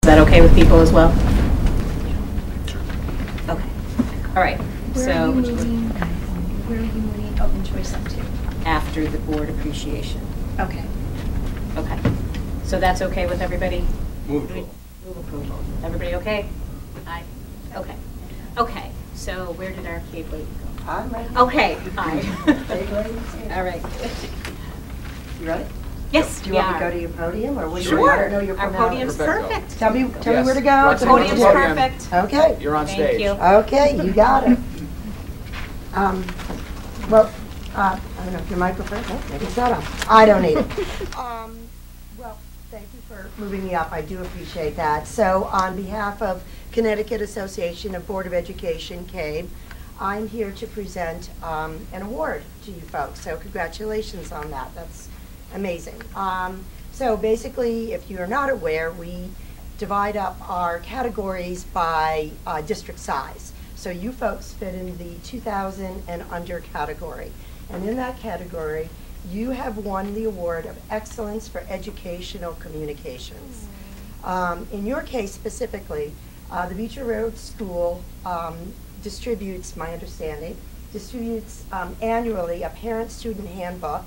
that okay with people as well? Okay. All right. Where are you moving Open Choice up to? After the board appreciation. Okay. Okay. So that's okay with everybody? Move approval. Move approval. Everybody okay? Aye. Okay. Okay. So where did our cave lady go? I'm ready. Okay. Aye. Cave lady's here. All right. You ready? Yes, Do you want me to go to your podium, or what? Sure. I don't know your Our podium's perfect. Tell me Yes. where to go. Roxanne, Podium's Podium. perfect. Okay. You're on Thank stage. you. Okay, you got it. Well, I don't know if your microphone. Oh, maybe it's not on. I don't need it. Well, thank you for moving me up. I do appreciate that. So, on behalf of Connecticut Association of Board of Education, CABE, I'm here to present an award to you folks. So, congratulations on that. That's amazing. So basically, if you're not aware, we divide up our categories by district size. So you folks fit in the 2,000 and under category. And in that category, you have won the award of Excellence for Educational Communications. In your case specifically, the Beecher Road School distributes, my understanding, annually a parent-student handbook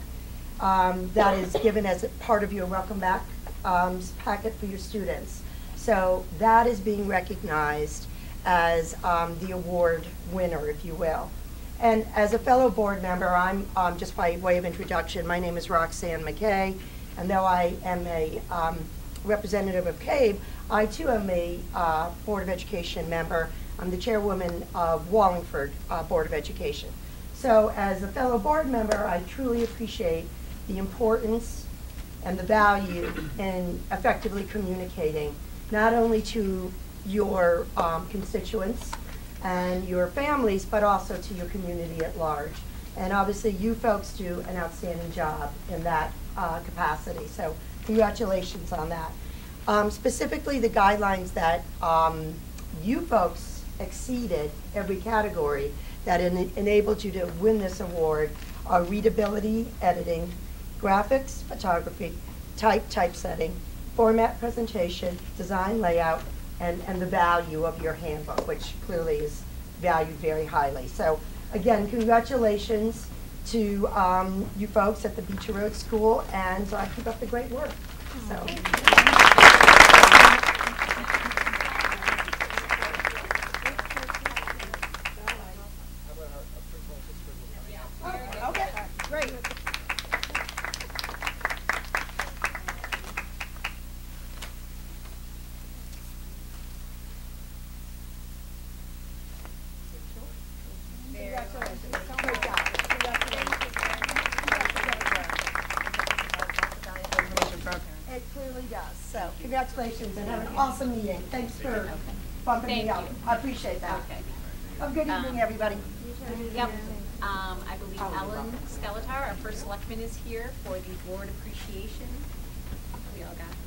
that is given as a part of your welcome back packet for your students. So that is being recognized as the award winner, if you will. And as a fellow board member, I'm just by way of introduction, my name is Roxanne McKay, and though I am a representative of CABE, I too am a Board of Education member. I'm the chairwoman of Wallingford Board of Education. So as a fellow board member, I truly appreciate the importance and the value in effectively communicating, not only to your constituents and your families, but also to your community at large. And obviously you folks do an outstanding job in that capacity, so congratulations on that. Specifically the guidelines that you folks exceeded every category that enabled you to win this award are readability, editing, graphics, photography, typesetting, format presentation, design layout, and the value of your handbook, which clearly is valued very highly. So again, congratulations to you folks at the Beecher Road School, and keep up the great work. So. Okay, great. It clearly does. So congratulations and have an awesome meeting. Thanks for bumping me up. I appreciate that. Okay. Have a good evening, everybody. Yep. I believe Ellen Skeletar, our first selectman, is here for the board appreciation. We all got it.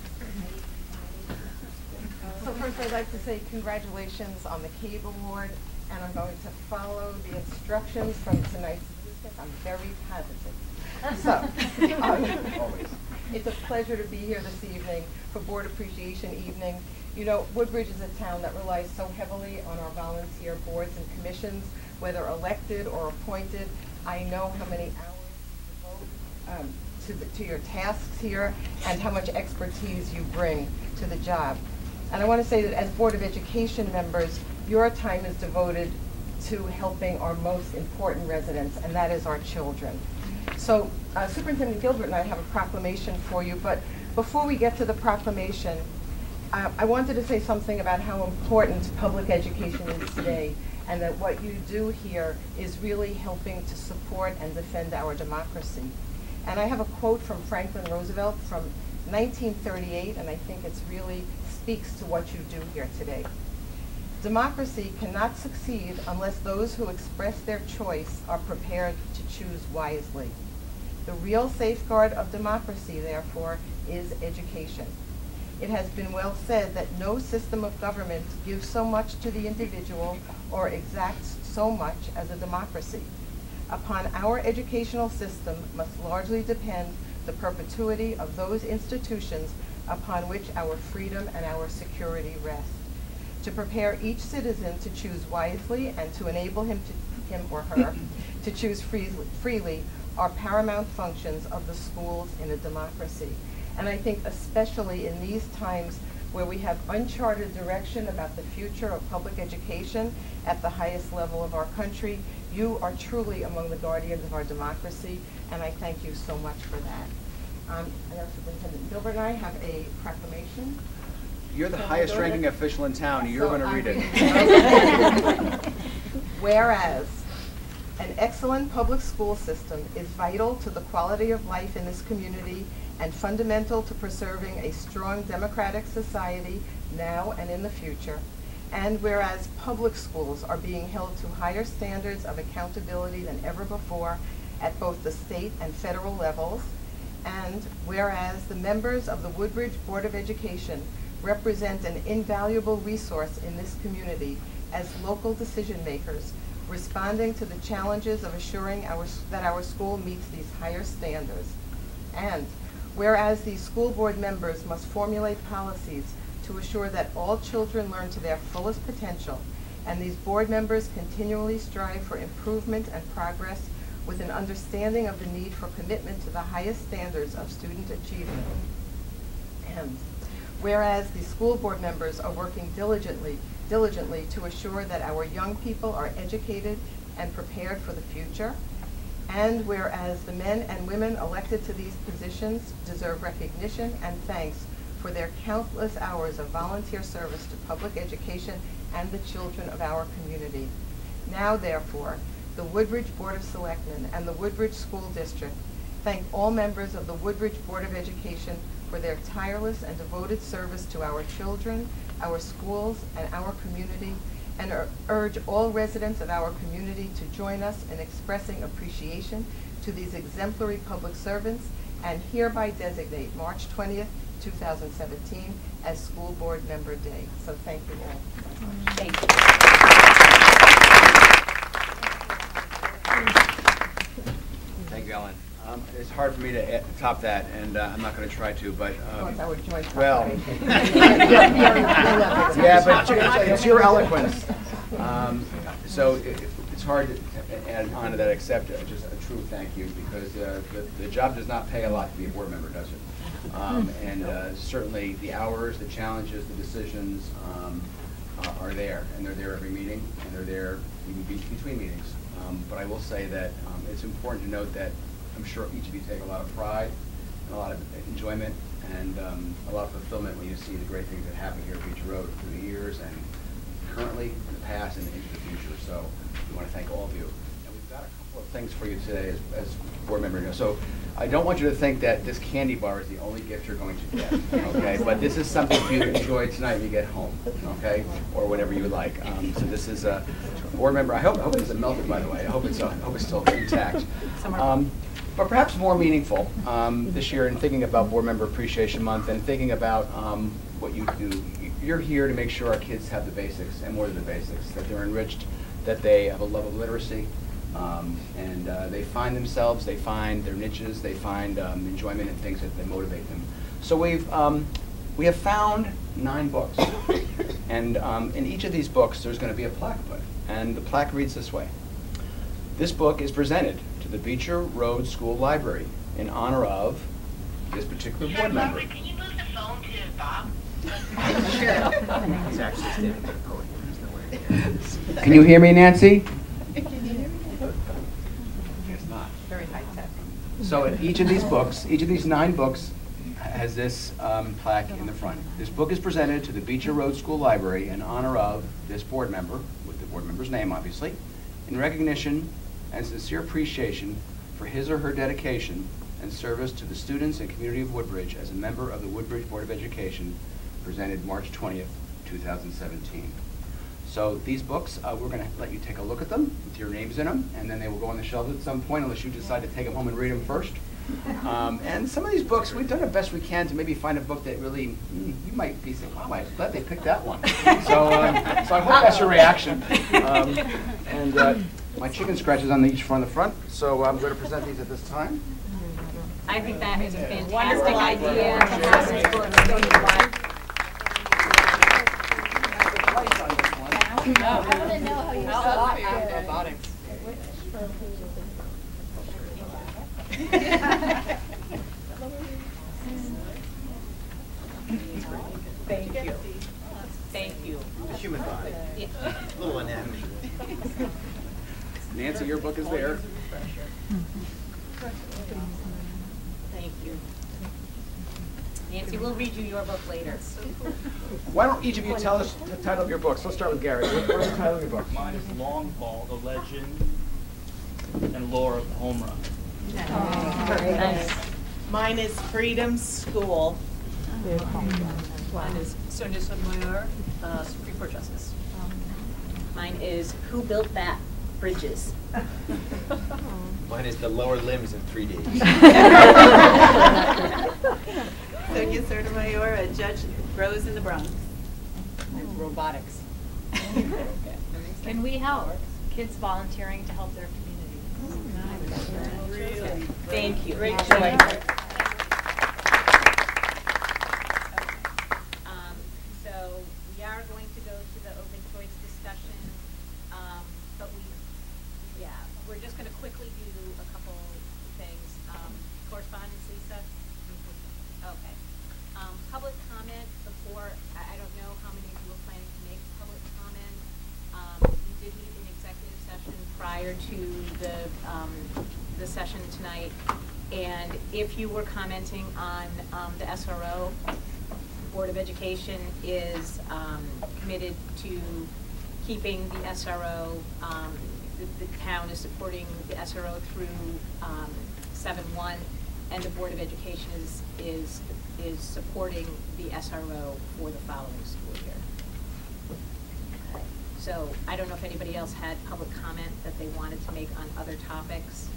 So first I'd like to say congratulations on the CABE Award, and I'm going to follow the instructions from tonight's speaker. I'm very positive. So, it's a pleasure to be here this evening for Board Appreciation Evening. You know, Woodbridge is a town that relies so heavily on our volunteer boards and commissions, whether elected or appointed. I know how many hours you devote to your tasks here and how much expertise you bring to the job. And I want to say that as Board of Education members, your time is devoted to helping our most important residents, and that is our children. So Superintendent Gilbert and I have a proclamation for you, but before we get to the proclamation, I wanted to say something about how important public education is today, and that what you do here is really helping to support and defend our democracy. And I have a quote from Franklin Roosevelt from 1938, and I think it really speaks to what you do here today. Democracy cannot succeed unless those who express their choice are prepared to choose wisely. The real safeguard of democracy, therefore, is education. It has been well said that no system of government gives so much to the individual or exacts so much as a democracy. Upon our educational system must largely depend the perpetuity of those institutions upon which our freedom and our security rest. To prepare each citizen to choose wisely and to enable him or her to choose freely are paramount functions of the schools in a democracy. And I think especially in these times where we have uncharted direction about the future of public education at the highest level of our country, you are truly among the guardians of our democracy, and I thank you so much for that. I know Superintendent Gilbert and I have a proclamation. You're the highest ranking official in town. You're going to read it. Whereas an excellent public school system is vital to the quality of life in this community and fundamental to preserving a strong democratic society now and in the future. And whereas public schools are being held to higher standards of accountability than ever before at both the state and federal levels, and whereas the members of the Woodbridge Board of Education represent an invaluable resource in this community as local decision makers, responding to the challenges of assuring that our school meets these higher standards. And whereas these school board members must formulate policies to assure that all children learn to their fullest potential, and these board members continually strive for improvement and progress with an understanding of the need for commitment to the highest standards of student achievement. And whereas the school board members are working diligently to assure that our young people are educated and prepared for the future, and whereas the men and women elected to these positions deserve recognition and thanks for their countless hours of volunteer service to public education and the children of our community. Now, therefore, the Woodbridge Board of Selectmen and the Woodbridge School District thank all members of the Woodbridge Board of Education for their tireless and devoted service to our children, our schools, and our community, and urge all residents of our community to join us in expressing appreciation to these exemplary public servants, and hereby designate March 20th, 2017 as School Board Member Day. So thank you all. Thank you. Thank you, Ellen. It's hard for me to top that, and I'm not going to try to, but well, yeah, but it's your eloquence. So it's hard to add on to that, except just a true thank you, because the job does not pay a lot to be a board member, does it? And certainly the hours, the challenges, the decisions are there, and they're there every meeting, and they're there even between meetings. But I will say that it's important to note that I'm sure each of you take a lot of pride and a lot of enjoyment and a lot of fulfillment when you see the great things that happen here at Beach Road through the years and currently, in the past, and into the future. So we want to thank all of you. And we've got a couple of things for you today as board members. So I don't want you to think that this candy bar is the only gift you're going to get, okay? But this is something for you to enjoy tonight when you get home, okay? Or whenever you would like. So this is a board member. I hope it isn't melted, by the way. I hope it's still intact. But perhaps more meaningful this year in thinking about Board Member Appreciation Month and thinking about what you do. You're here to make sure our kids have the basics and more than the basics, that they're enriched, that they have a love of literacy, and they find themselves, they find their niches, they find enjoyment in things that motivate them. So we have found 9 books, and in each of these books there's going to be a plaque put, and the plaque reads this way. This book is presented to the Beecher Road School Library in honor of this particular board member. Can you move the phone to Bob? He's actually standing at the podium. There's no way. Can you hear me, Nancy? It's not. Very high tech. So in each of these books, each of these 9 books has this plaque in the front. This book is presented to the Beecher Road School Library in honor of this board member, with the board member's name obviously, in recognition and sincere appreciation for his or her dedication and service to the students and community of Woodbridge as a member of the Woodbridge Board of Education, presented March 20th, 2017. So these books, we're going to let you take a look at them with your names in them, and then they will go on the shelves at some point unless you decide to take them home and read them first. And some of these books, we've done the best we can to maybe find a book that really, you might be saying, wow, I'm glad they picked that one. So I hope that's your reaction. My chicken scratch is on each front of the front, so I'm going to present these at this time. I think that is a fantastic idea to have these books go to the library. I want to know how you saw it. Robotics. Thank you. Thank you. The human body. Yeah. Little anatomy. Nancy, your book is there. Thank you. Nancy, we'll read you your book later. Why don't each of you tell us the title of your books? Let's start with Gary. What's the title of your book? Mine is Long Ball, the Legend and Lore of the Home Run. Nice. Mine is Freedom School. Mine is Sonia Sotomayor, Supreme Court Justice. Mine is Who Built That? Bridges. Mine is The Lower Limbs in 3D. Sonia Sotomayor, a judge grows in the Bronx. Robotics. Can we help? Kids volunteering to help their community. Really? Thank you. Great Actually, choice. So we are going to go to the open choice discussion, but we're just going to quickly do a couple things. Correspondence, Lisa? Okay. Public comment before, I don't know how many of you were planning to make public comment. We did meet in executive session prior to the session tonight. And if you were commenting on the SRO, Board of Education is committed to keeping the SRO. The town is supporting the SRO through 7-1, and the Board of Education is supporting the SRO for the following school year. Okay. So I don't know if anybody else had public comment that they wanted to make on other topics.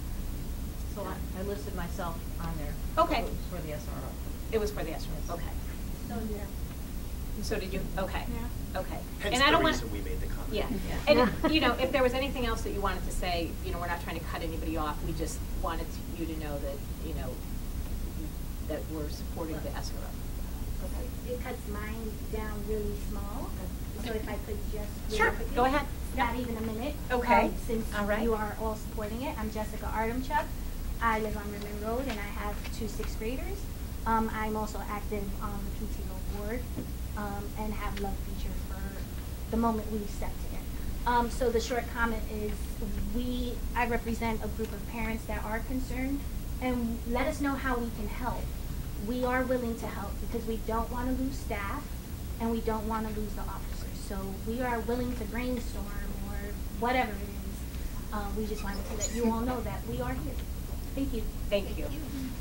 So I listed myself on there. Okay. It was for the SRO. It was for the SRO. Okay. So, yeah. So did you? Okay. Yeah. Okay. Hence And I the don't want. reason we made the comment. Yeah. And you know, if there was anything else that you wanted to say, you know, we're not trying to cut anybody off. We just wanted you to know that, you know, that we're supporting the SRO. Okay. It cuts mine down really small, so if I could just. really Sure. quickly, Go ahead. Not even a minute. Okay. Since All right. you are all supporting it, I'm Jessica Artemchuk. I live on Rimmon Road and I have 2 6th graders. I'm also active on the PTO board and have love feature for the moment we stepped in. So the short comment is I represent a group of parents that are concerned, and let us know how we can help. We are willing to help because we don't want to lose staff and we don't want to lose the officers. So we are willing to brainstorm or whatever it is. We just wanted to let you all know that we are here. Thank you. Thank you.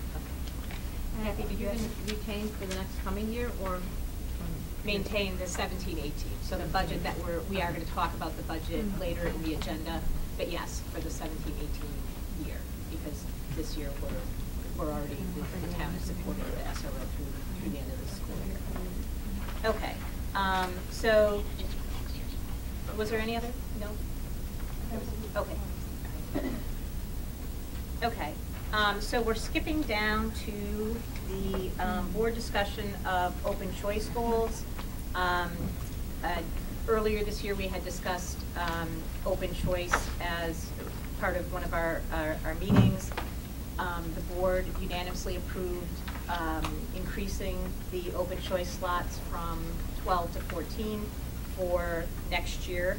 Kathy, did you retain for the next coming year or? Maintain the 17-18. So the budget that we are going to talk about the budget later in the agenda, but yes, for the 17-18 year, because this year we're already, the town is supporting the SRO through the end of the school year. Okay. So was there any other? No? Okay. Okay. So we're skipping down to the board discussion of open choice goals. Earlier this year we had discussed open choice as part of one of our meetings. The board unanimously approved increasing the open choice slots from 12 to 14 for next year.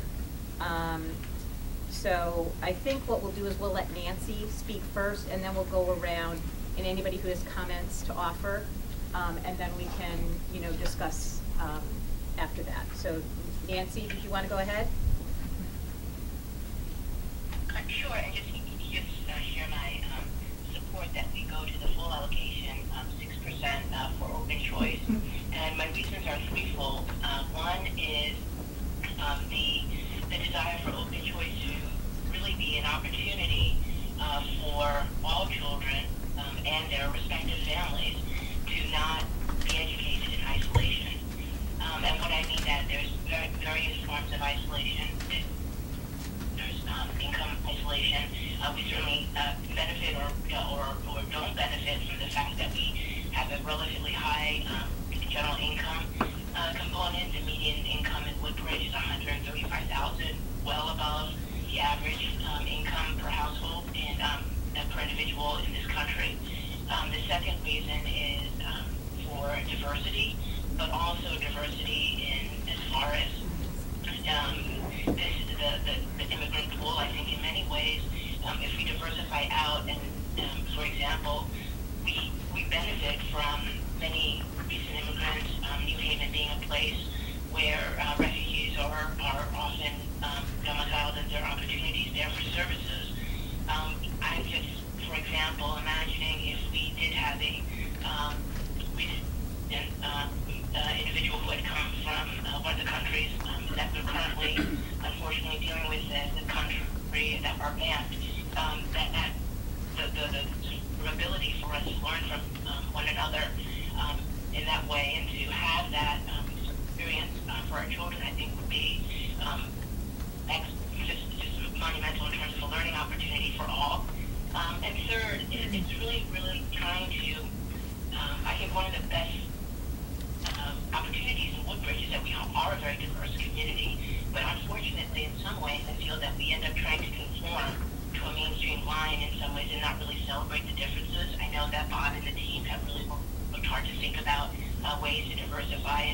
So I think what we'll do is we'll let Nancy speak first, and then we'll go around, and anybody who has comments to offer, and then we can, you know, discuss after that. So Nancy, did you want to go ahead? Sure, and just share my support that we go to the full allocation, 6% for open choice. And my reasons are threefold. One is the desire for open choice to really be an opportunity for all children and their respective families to not be educated in isolation. And what I mean that there's various forms of isolation but also diversity in as far as the immigrant pool. I think in many ways, if we diversify out, and for example, we benefit from many recent immigrants, New Haven being a place where refugees are often domiciled, and there are opportunities there for services. I'm just, for example, imagining if we did have a individual who had come from one of the countries that we're currently, unfortunately, dealing with as the country that are banned, that the ability for us to learn from one another in that way, and to have that experience for our children, I think would be just monumental in terms of a learning opportunity for all. And third, it's really, really trying to, I think one of the best opportunities in Woodbridge is that we are a very diverse community, but unfortunately in some ways I feel that we end up trying to conform to a mainstream line in some ways and not really celebrate the differences. I know that Bob and the team have really worked hard to think about ways to diversify and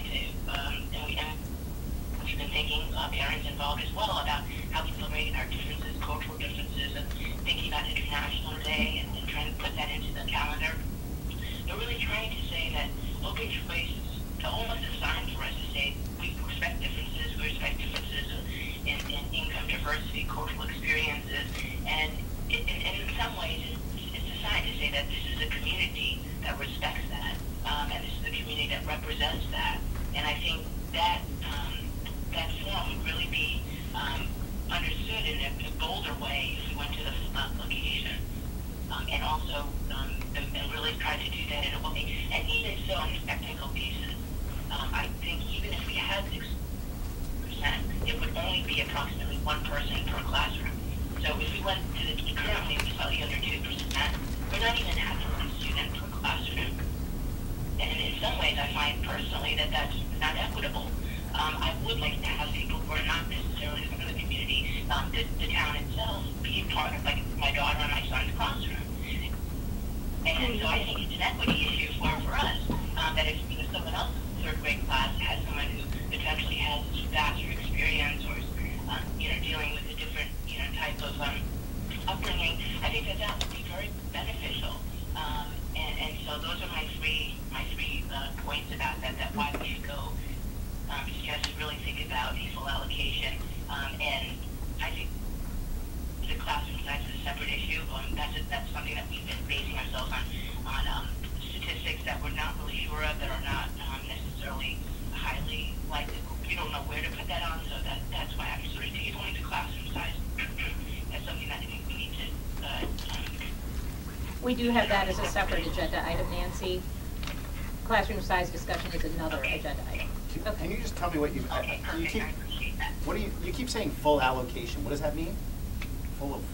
we've been thinking, parents involved as well, about how we celebrate our differences, cultural differences, and thinking about International Day and trying to put that into the calendar. They're really trying to say that open choice is almost a sign for us to say we respect differences in income diversity, cultural experiences, and in some ways it's a sign to say that this is a community that respects that, and this is a community that represents that. And I think that that form would really be understood in a bolder way if we went to the location, and also and really tried to do that in a way. And even so, on the technical pieces, I think even if we had 6%, it would only be approximately one person per classroom. So if we went to currently slightly under 2%, we're not even at one student per classroom. And in some ways, I find personally that that's not equitable. I would like to have people who are not necessarily from the community, the town itself, be part of, like, my daughter and my son's classroom. And so I think it's an equity issue for us, that if someone else's third grade class has someone who potentially has faster experience or dealing with a different type of upbringing, I think that would be very beneficial. And so those are my three points about that why we should go suggest to really think about a full allocation. And I think the classroom size is a separate issue. That's something that we've been basing ourselves on statistics that we're not really sure of, that are not necessarily highly likely. We don't know where to put that on, so that's why I'm sort of tabling the classroom size. That's something that I think we need to. We do have that as a separate agenda item, Nancy. Classroom size discussion is another agenda item. Okay. Can you just tell me what you keep? What do you keep saying? Full allocation. What does that mean? Full of.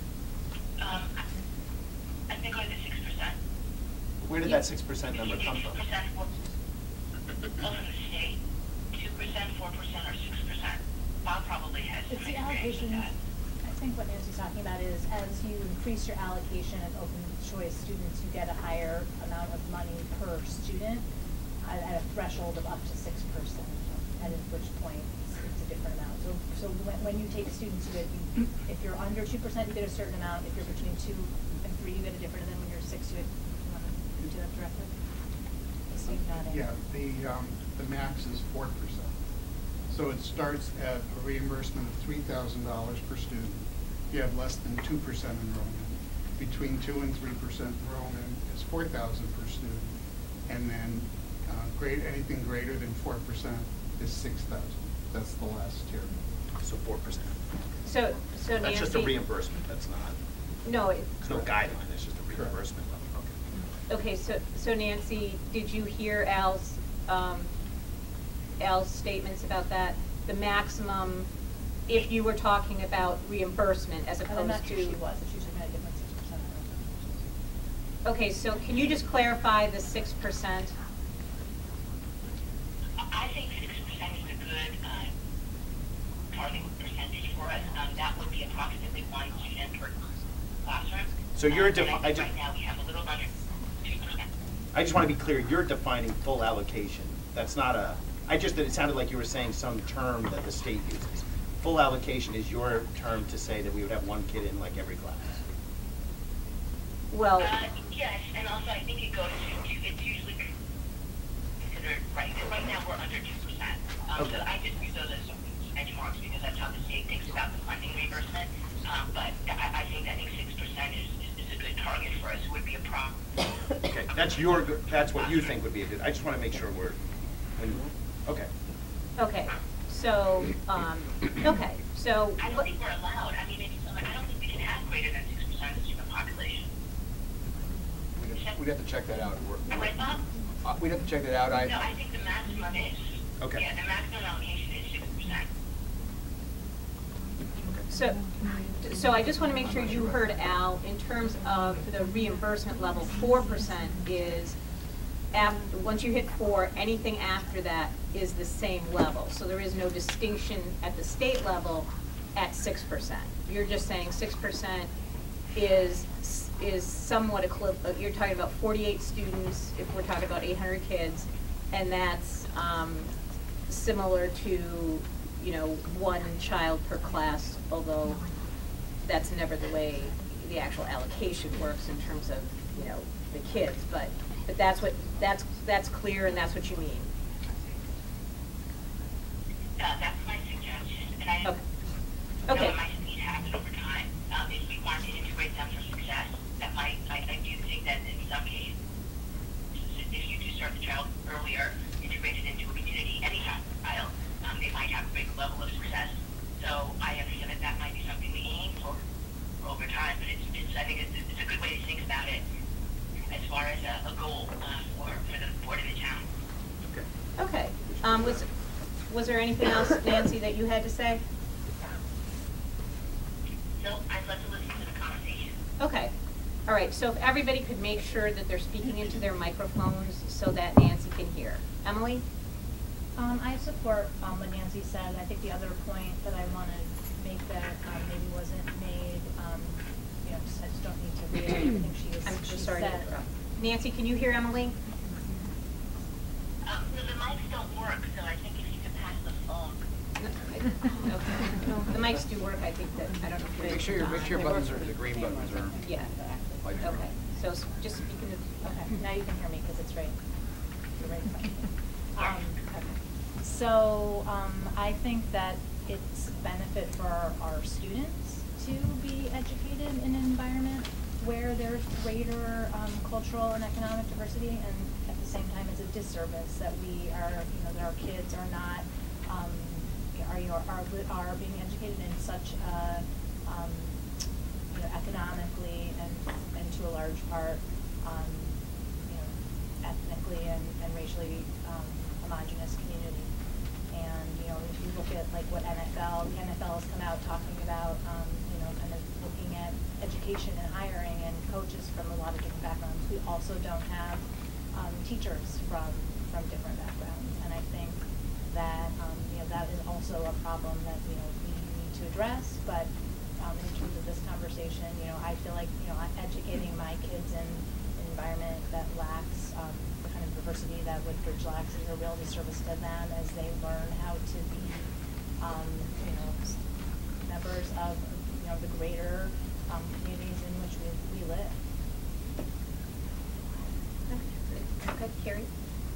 I think like the 6%. Where did that 6% number come from? 6% from the state. 2%, 4%, or 6%. Bob probably has. It's the allocation. I think what Nancy's talking about is as you increase your allocation of open choice students, you get a higher amount of money per student at a threshold of up to 6%, and at which point it's a different amount. So when you take students, if you're under 2%, you get a certain amount. If you're between 2 and 3, you get a different. And then when you're 6, you want to do that directly. Yeah, the max is 4%. So it starts at a reimbursement of $3,000 per student. You have less than 2% enrollment. Between 2 and 3% enrollment is $4,000 per student, and then anything greater than 4% is $6,000. That's the last tier. So 4%. So That's Nancy, just a reimbursement. That's not. No, It's no guideline. It's just a reimbursement level. Okay. Okay, so Nancy, did you hear Al's statements about that? The maximum, if you were talking about reimbursement as opposed to. I'm not sure she was. If she was talking about a different 6%. Okay, so can you just clarify the 6%? I think 6% is a good target percentage for us. That would be approximately 1 student per classroom. So you're right now we have a little under 2%. I just want to be clear. You're defining full allocation That's not a, it sounded like you were saying some term that the state uses. Full allocation is your term to say that we would have one kid in like every class. Well, yes, and also I think it goes to, it's usually considered, right now we're under 2%. Okay. So I just use those as benchmarks because that's how the state thinks about the funding reimbursement. But I think 6% is a good target for us. It would be a problem. Okay, that's what you think would be a good, I just want to make sure okay. okay, so, okay, so. I don't think we're allowed. I mean, I don't think we can have greater than 6% of the student population. We'd have to check that out. Am I Bob? We'd have to check that out. No, I think the maximum is. Okay. Yeah, the maximum allocation is 6%. So I just want to make sure you heard Al, in terms of the reimbursement level, 4% is, once you hit 4, anything after that is the same level. So there is no distinction at the state level at 6%. You're just saying 6% is somewhat equivalent. You're talking about 48 students if we're talking about 800 kids, and that's similar to, you know, 1 child per class, although that's never the way the actual allocation works in terms of, you know, the kids. But that's clear, and that's what you mean. That's my suggestion, and I Okay. know it might need to happen over time. If we want to integrate them for success, that might, I do think that in some cases, if you do start the child earlier, integrate it into a community, any child, they might have a greater level of success. So I understand that might be something we aim for over time, but I think it's a good way to think about it as far as a goal for the board of the town. Okay. Was there anything else, Nancy, that you had to say? So I'd love to listen to the conversation. Okay. All right. So if everybody could make sure that they're speaking into their microphones so that Nancy can hear. Emily? I support what Nancy said. I think the other point that I want to make that maybe wasn't made, you know, I just don't need to reiterate everything she sorry to said. interrupt. Nancy, can you hear Emily? The mics don't work, so I think if you could pass the phone. Okay. The mics do work. I think that, I don't know if Make sure your buttons are, the green buttons are. Yeah. Like Okay. So just speaking to. Okay, now you can hear me because it's right. You're right in front of me. So I think that it's benefit for our students to be educated in an environment where there's greater cultural and economic diversity, and at the same time it's a disservice that we are, you know, that our kids are not, are being educated in such a, you know, economically and to a large part, you know, ethnically and racially homogenous community. And, you know, if you look at like what the NFL has come out talking about, you know, kind of looking at education and hiring and coaches from a lot of different backgrounds. We also don't have teachers from different backgrounds. And I think that, you know, that is also a problem that, you know, we need to address. But in terms of this conversation, you know, I feel like, you know, educating my kids in an environment that lacks the kind of diversity that Woodbridge lacks is a real disservice to them as they learn how to be, you know, members of, you know, the greater communities in which we live. Okay, Carrie?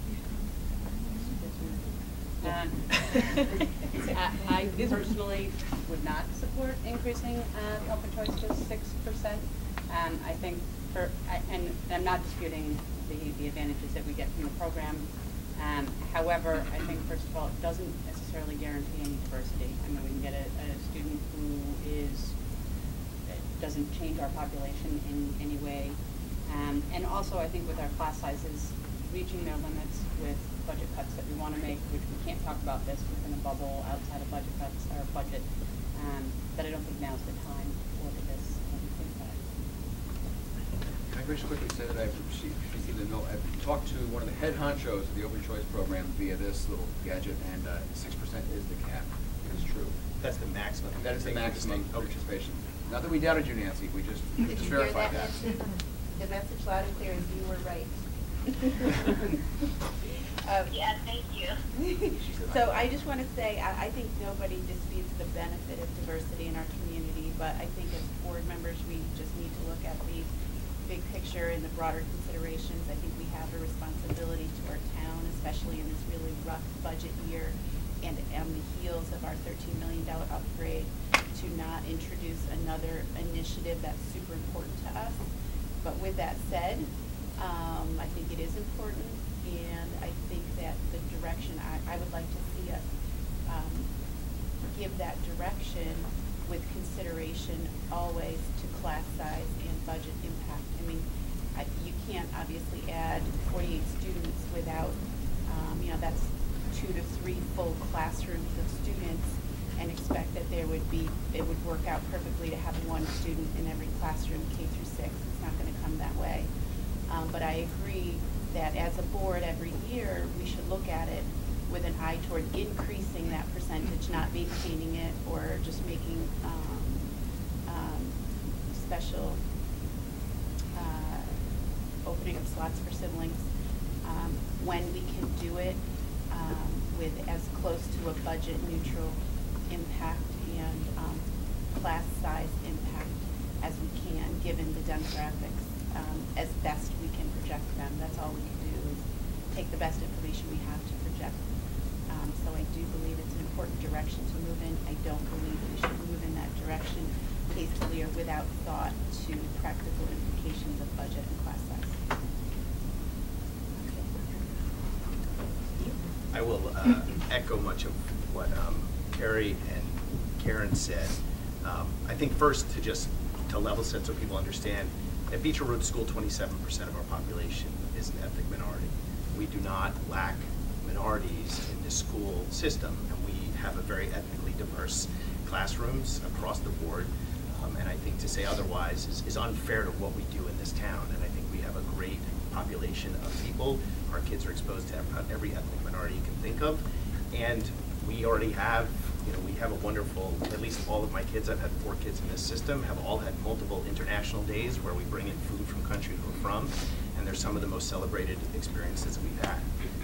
I personally would not support increasing open choice to 6%. I think and I'm not disputing the advantages that we get from the program. However, I think first of all, it doesn't necessarily guarantee any diversity. I mean, we can get a student who doesn't change our population in any way. And also, I think with our class sizes reaching their limits with budget cuts that we want to make, which we can't talk about this within a bubble outside of budget cuts or budget, that I don't think now's the time to look at this and think about it. Can I very quickly say that I've received a note. I've talked to one of the head honchos of the Open Choice program via this little gadget, and 6% is the cap. It is true. That's the maximum. That is the maximum participation. Not that we doubted you, Nancy. We just verified that. The message loud and clear is you were right. Yeah, thank you. So I just want to say, I think nobody disputes the benefit of diversity in our community, but I think as board members, we just need to look at the big picture and the broader considerations. I think we have a responsibility to our town, especially in this really rough budget year and on the heels of our $13 million upgrade, to not introduce another initiative that's super important to us. But with that said, I think it is important, and I think that the direction, I would like to see us give that direction with consideration always to class size and budget impact. I mean, you can't obviously add 48 students without, that's 2 to 3 full classrooms of students and expect that it would work out perfectly to have 1 student in every classroom, K through 6. It's not going to come that way. But I agree that as a board every year, we should look at it with an eye toward increasing that percentage, not maintaining it or just making special opening up slots for siblings. When we can do it with as close to a budget neutral impact and class size impact as we can, given the demographics, as best we can project them. That's all we can do is take the best information we have to project. So I do believe it's an important direction to move in. I don't believe we should move in that direction hastily or without thought to practical implications of budget and class size. I will echo much of what Carrie and Karen said. I think first to level set so people understand, at Beecher Road School, 27% of our population is an ethnic minority. We do not lack minorities in this school system, and we have a very ethnically diverse classrooms across the board. And I think to say otherwise is unfair to what we do in this town. And I think we have a great population of people. Our kids are exposed to every ethnic minority you can think of. And we already have, we have a wonderful, at least all of my kids, I've had 4 kids in this system, have all had multiple international days where we bring in food from countries we're from. And they're some of the most celebrated experiences we've had.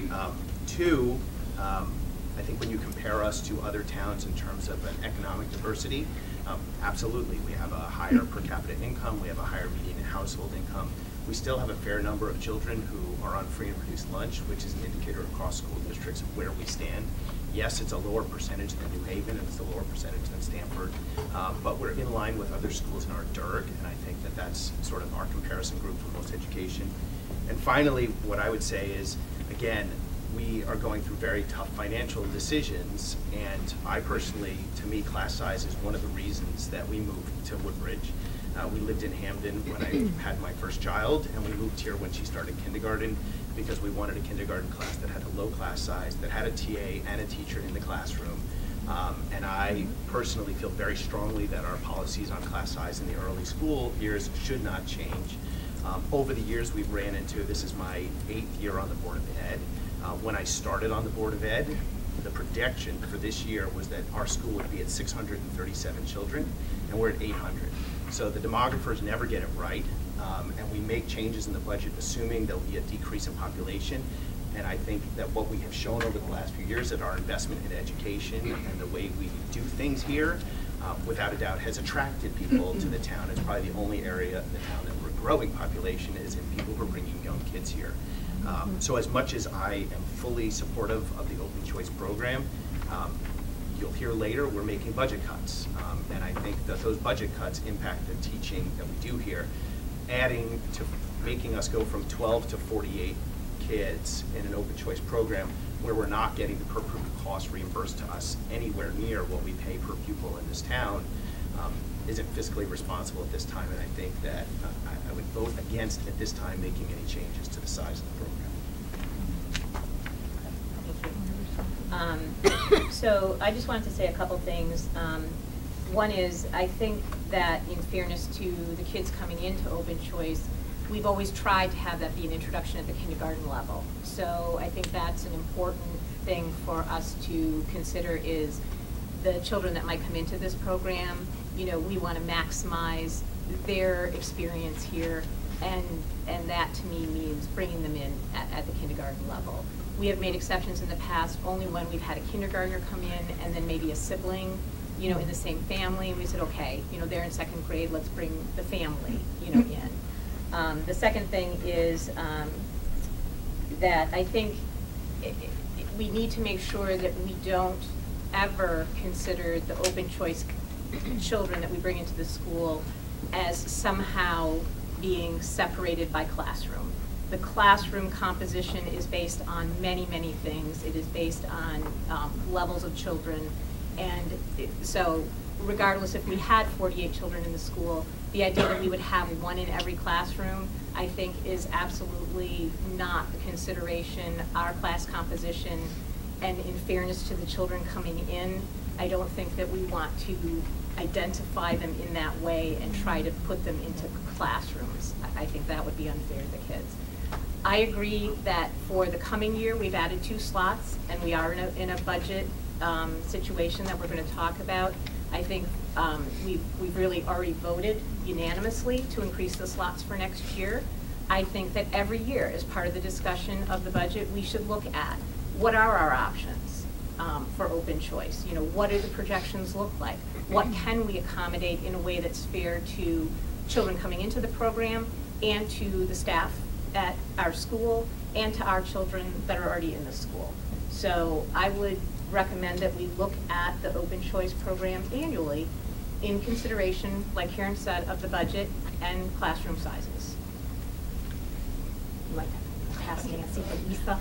2, I think when you compare us to other towns in terms of an economic diversity, absolutely, we have a higher per capita income, we have a higher median household income. We still have a fair number of children who are on free and reduced lunch, which is an indicator across school districts of where we stand. Yes, it's a lower percentage than New Haven, and it's a lower percentage than Stanford, but we're in line with other schools in our DERG, and I think that that's sort of our comparison group for most education. And finally, what I would say is, again, we are going through very tough financial decisions, and I personally, to me, class size is one of the reasons that we moved to Woodbridge. We lived in Hamden when I had my first child, and we moved here when she started kindergarten because we wanted a kindergarten class that had a low class size, that had a TA and a teacher in the classroom. And I personally feel very strongly that our policies on class size in the early school years should not change. Over the years, we've ran into, this is my 8th year on the Board of Ed. When I started on the Board of Ed, the projection for this year was that our school would be at 637 children, and we're at 800. So the demographers never get it right, and we make changes in the budget assuming there'll be a decrease in population. And I think that what we have shown over the last few years, that our investment in education and the way we do things here, without a doubt, has attracted people to the town. It's probably the only area in the town that we're growing population is in people who are bringing young kids here. So as much as I am fully supportive of the Open Choice program, you'll hear later we're making budget cuts. And I think that those budget cuts impact the teaching that we do here, adding to making us go from 12 to 48 kids in an Open Choice program where we're not getting the per pupil cost reimbursed to us anywhere near what we pay per pupil in this town, isn't fiscally responsible at this time. And I think that I would vote against at this time making any changes to the size of the program. So I just wanted to say a couple things. One is, I think that in fairness to the kids coming into Open Choice, we've always tried to have that be an introduction at the kindergarten level. So I think that's an important thing for us to consider is the children that might come into this program, we want to maximize their experience here and and that to me means bringing them in at the kindergarten level. We have made exceptions in the past only when we've had a kindergartner come in and then maybe a sibling, you know, in the same family. We said, okay, you know, they're in second grade, let's bring the family, you know, in. The second thing is that I think we need to make sure that we don't ever consider the open choice children that we bring into the school as somehow being separated by classroom. The classroom composition is based on many, many things. It is based on levels of children. And so regardless if we had 48 children in the school, the idea that we would have one in every classroom, I think is absolutely not the consideration. Our class composition, and in fairness to the children coming in, I don't think that we want to identify them in that way and try to put them into classrooms. I think that would be unfair to the kids. I agree that for the coming year, we've added 2 slots, and we are in a budget situation that we're going to talk about. I think we've really already voted unanimously to increase the slots for next year. I think that every year, as part of the discussion of the budget, we should look at what are our options for open choice. You know, what do the projections look like? What can we accommodate in a way that's fair to children coming into the program and to the staff at our school and to our children that are already in the school. So I would recommend that we look at the open choice program annually in consideration, like Karen said, of the budget and classroom sizes. You might pass Nancy to Lisa.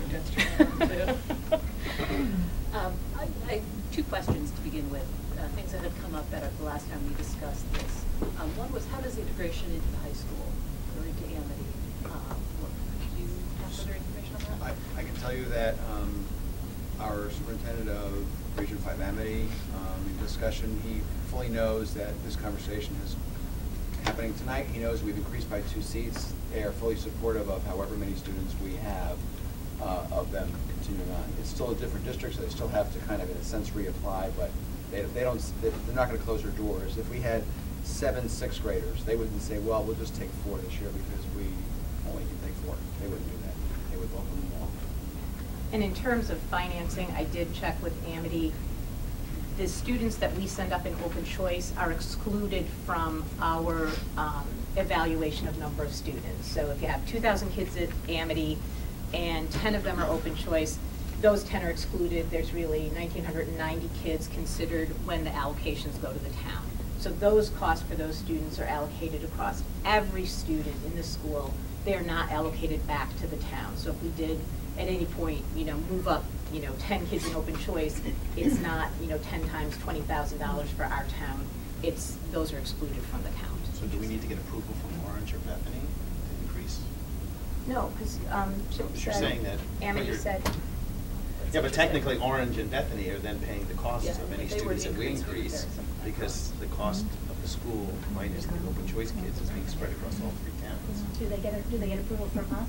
I 2 questions to begin with, things that had come up at the last time we discussed this. One was, how does the integration into the high school or into Amity work? Do you have further information on that? I can tell you that our superintendent of Region 5 Amity, in discussion, he fully knows that this conversation is happening tonight. He knows we've increased by 2 seats. They are fully supportive of however many students we have of them continuing on. It's still a different district, so they still have to kind of, in a sense, reapply, but they're not going to close their doors. If we had 7 6th graders, they wouldn't say, well, we'll just take 4 this year because we only can take 4. They wouldn't do that. They would welcome them all. And in terms of financing, I did check with Amity. The students that we send up in open choice are excluded from our evaluation of number of students. So if you have 2,000 kids at Amity and 10 of them are open choice, those 10 are excluded. There's really 1,990 kids considered when the allocations go to the town. So those costs for those students are allocated across every student in the school. They're not allocated back to the town. So if we did at any point, you know, move up, you know, 10 kids in open choice, it's not, you know, 10 times $20,000 for our town. It's, those are excluded from the count. So do we need to get approval from Orange or Bethany to increase? No, because you're saying that Amity said. Yeah, but technically Orange and Bethany are then paying the costs of any if they were students to that we increase, increase, because the cost of the school minus the open choice kids is being spread across all 3 towns. Do they get approval from us?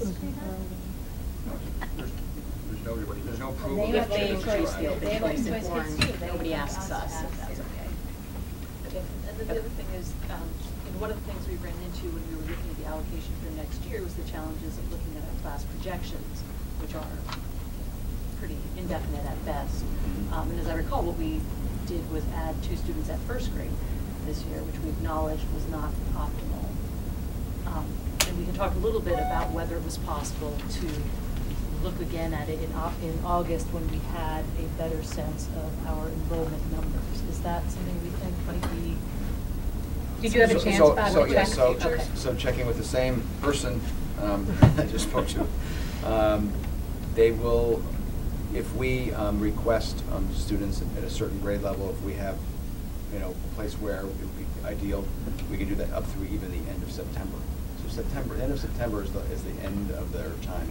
There's no approval. If they increase the open They have choice open in choice Orange, kids too. nobody asks us if that's okay. Okay. And then the other thing is, one of the things we ran into when we were looking at the allocation for next year was the challenges of looking at our class projections, which are pretty indefinite at best. And as I recall, what we did was add 2 students at 1st grade this year, which we acknowledged was not optimal. And we can talk a little bit about whether it was possible to look again at it in August when we had a better sense of our enrollment numbers. Is that something we think might be? Did you have a chance, Bob, to check? Okay. So checking with the same person I just spoke to, they will, if we request students at a certain grade level, if we have, you know, a place where it would be ideal, we can do that up through even the end of September. So end of September is the end of their time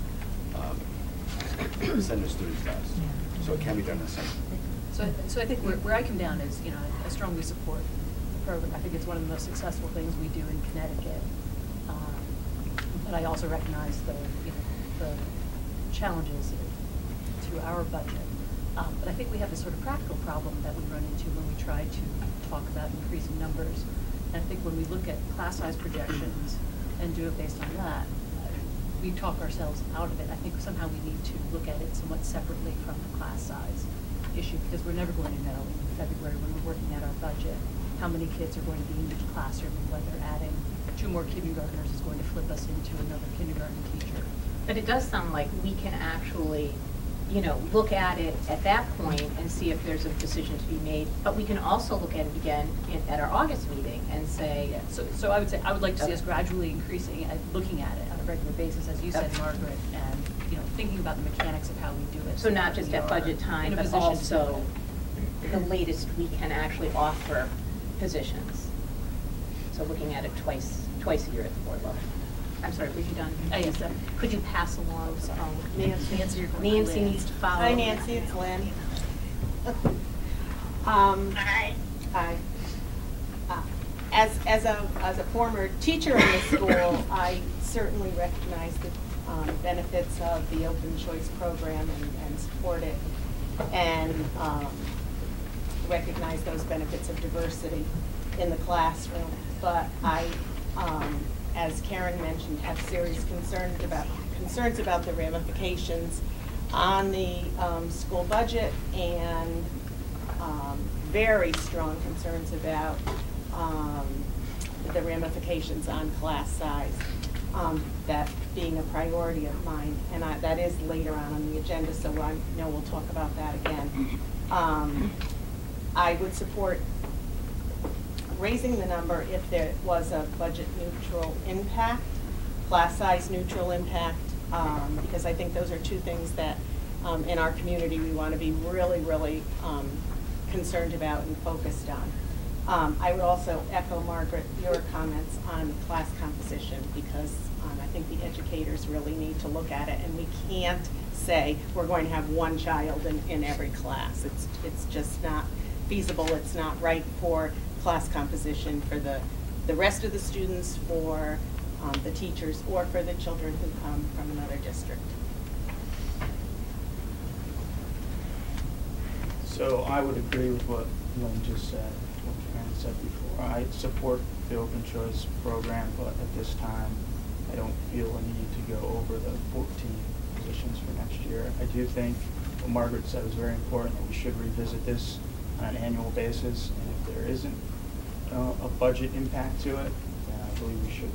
to send their students to us. So it can be done in the summer. So I think where I come down is, you know, I strongly support the program. I think it's one of the most successful things we do in Connecticut. But I also recognize the challenges to our budget. But I think we have this sort of practical problem that we run into when we try to talk about increasing numbers. And I think when we look at class size projections and do it based on that. We talk ourselves out of it. I think somehow we need to look at it somewhat separately from the class size issue, because we're never going to know in February when we're working at our budget how many kids are going to be in each classroom, and whether adding 2 more kindergartners is going to flip us into another kindergarten teacher. But it does sound like we can actually, you know, look at it at that point and see if there's a decision to be made. But we can also look at it again at our August meeting and say. Yeah. So I would say I would like to see us gradually increasing and looking at it on a regular basis, as you said, Margaret, and thinking about the mechanics of how we do it. So not just at budget time, but also the latest we can actually offer positions. So looking at it twice a year at the board level. I'm sorry, were you done? Yes. Could you pass along? Nancy, Nancy needs to follow. Hi, Nancy, it's Lynn. Hi. Hi. As a former teacher in the school, I certainly recognize the benefits of the open choice program and support it, and recognize those benefits of diversity in the classroom. But I, as Karen mentioned, have serious concerns about the ramifications on the school budget, and very strong concerns about the ramifications on class size, that being a priority of mine, and that is later on the agenda, so I know we'll talk about that again. I would support raising the number if there was a budget neutral impact, class size neutral impact, because I think those are two things that in our community we want to be really concerned about and focused on. I would also echo, Margaret, your comments on class composition, because I think the educators really need to look at it, and we can't say we're going to have one child in every class. It's just not feasible. It's not right for class composition for the rest of the students, for the teachers, or for the children who come from another district. So I would agree with what Lynn just said, what Karen said before. I support the open choice program, but at this time, I don't feel a need to go over the 14 positions for next year. I do think what Margaret said is very important, that we should revisit this on an annual basis, and if there isn't a budget impact to it, then I believe we should.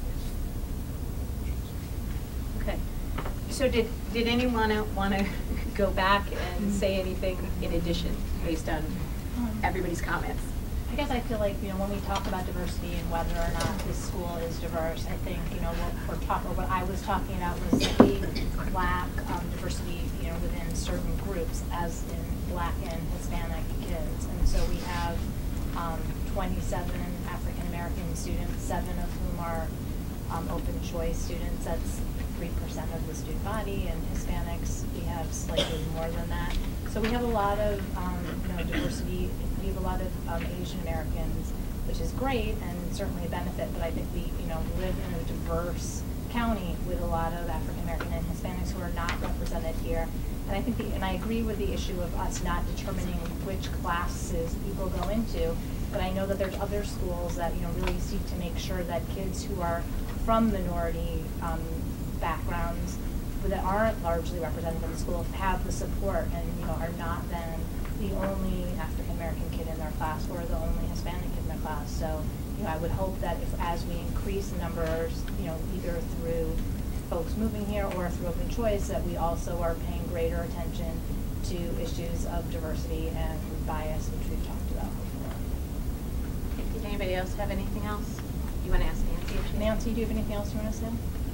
Okay. So did anyone want to go back and say anything in addition based on everybody's comments? I guess I feel like, when we talk about diversity and whether or not this school is diverse, I think, what I was talking about was that we lack diversity, within certain groups, as in Black and Hispanic kids. And so we have 27 African American students, 7 of whom are open choice students. That's 3% of the student body, and Hispanics, we have slightly more than that. So we have a lot of diversity. We have a lot of Asian Americans, which is great and certainly a benefit, but I think we live in a diverse county with a lot of African American and Hispanics who are not represented here. And I think and I agree with the issue of us not determining which classes people go into, but I know that there's other schools that really seek to make sure that kids who are from minority backgrounds that aren't largely represented in the school have the support, and are not then the only African American kid in their class or the only Hispanic kid in their class. So I would hope that as we increase the numbers, either through folks moving here or through open choice, that we also are paying greater attention to issues of diversity and bias, which we've talked about before. Did anybody else have anything else? You want to ask Nancy? Nancy, do you have anything else you want to say?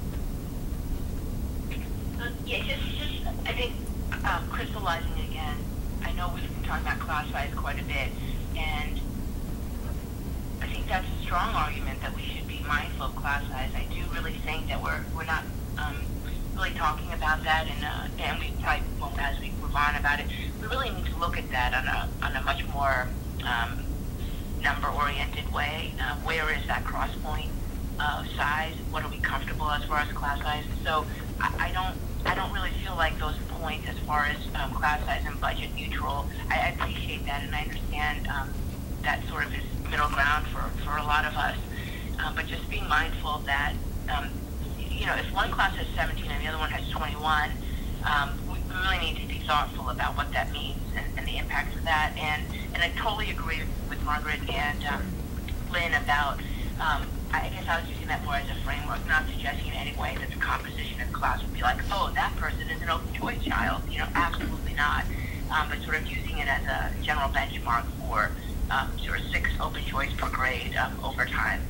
Yeah, just I think crystallizing it again. I know we've been talking about class size quite a bit, and I think that's a strong argument that we should be mindful of class size. I do really think that we're not really talking about that, and we probably won't as we move on about it. We really need to look at that on a much more number-oriented way. Where is that cross point of size? What are we comfortable as far as class size? So I don't really feel like those points as far as class size and budget neutral. I appreciate that, and I understand that sort of is middle ground for a lot of us. But just being mindful that you know, if one class has 17 and the other one has 21, we really need to be thoughtful about what that means and the impact of that. And I totally agree with Margaret and Lynn about, I guess I was using that more as a framework, not suggesting in any way that the composition of the class would be like, oh, that person is an open choice child. You know, absolutely not. But sort of using it as a general benchmark for sort of 6 open choice per grade over time.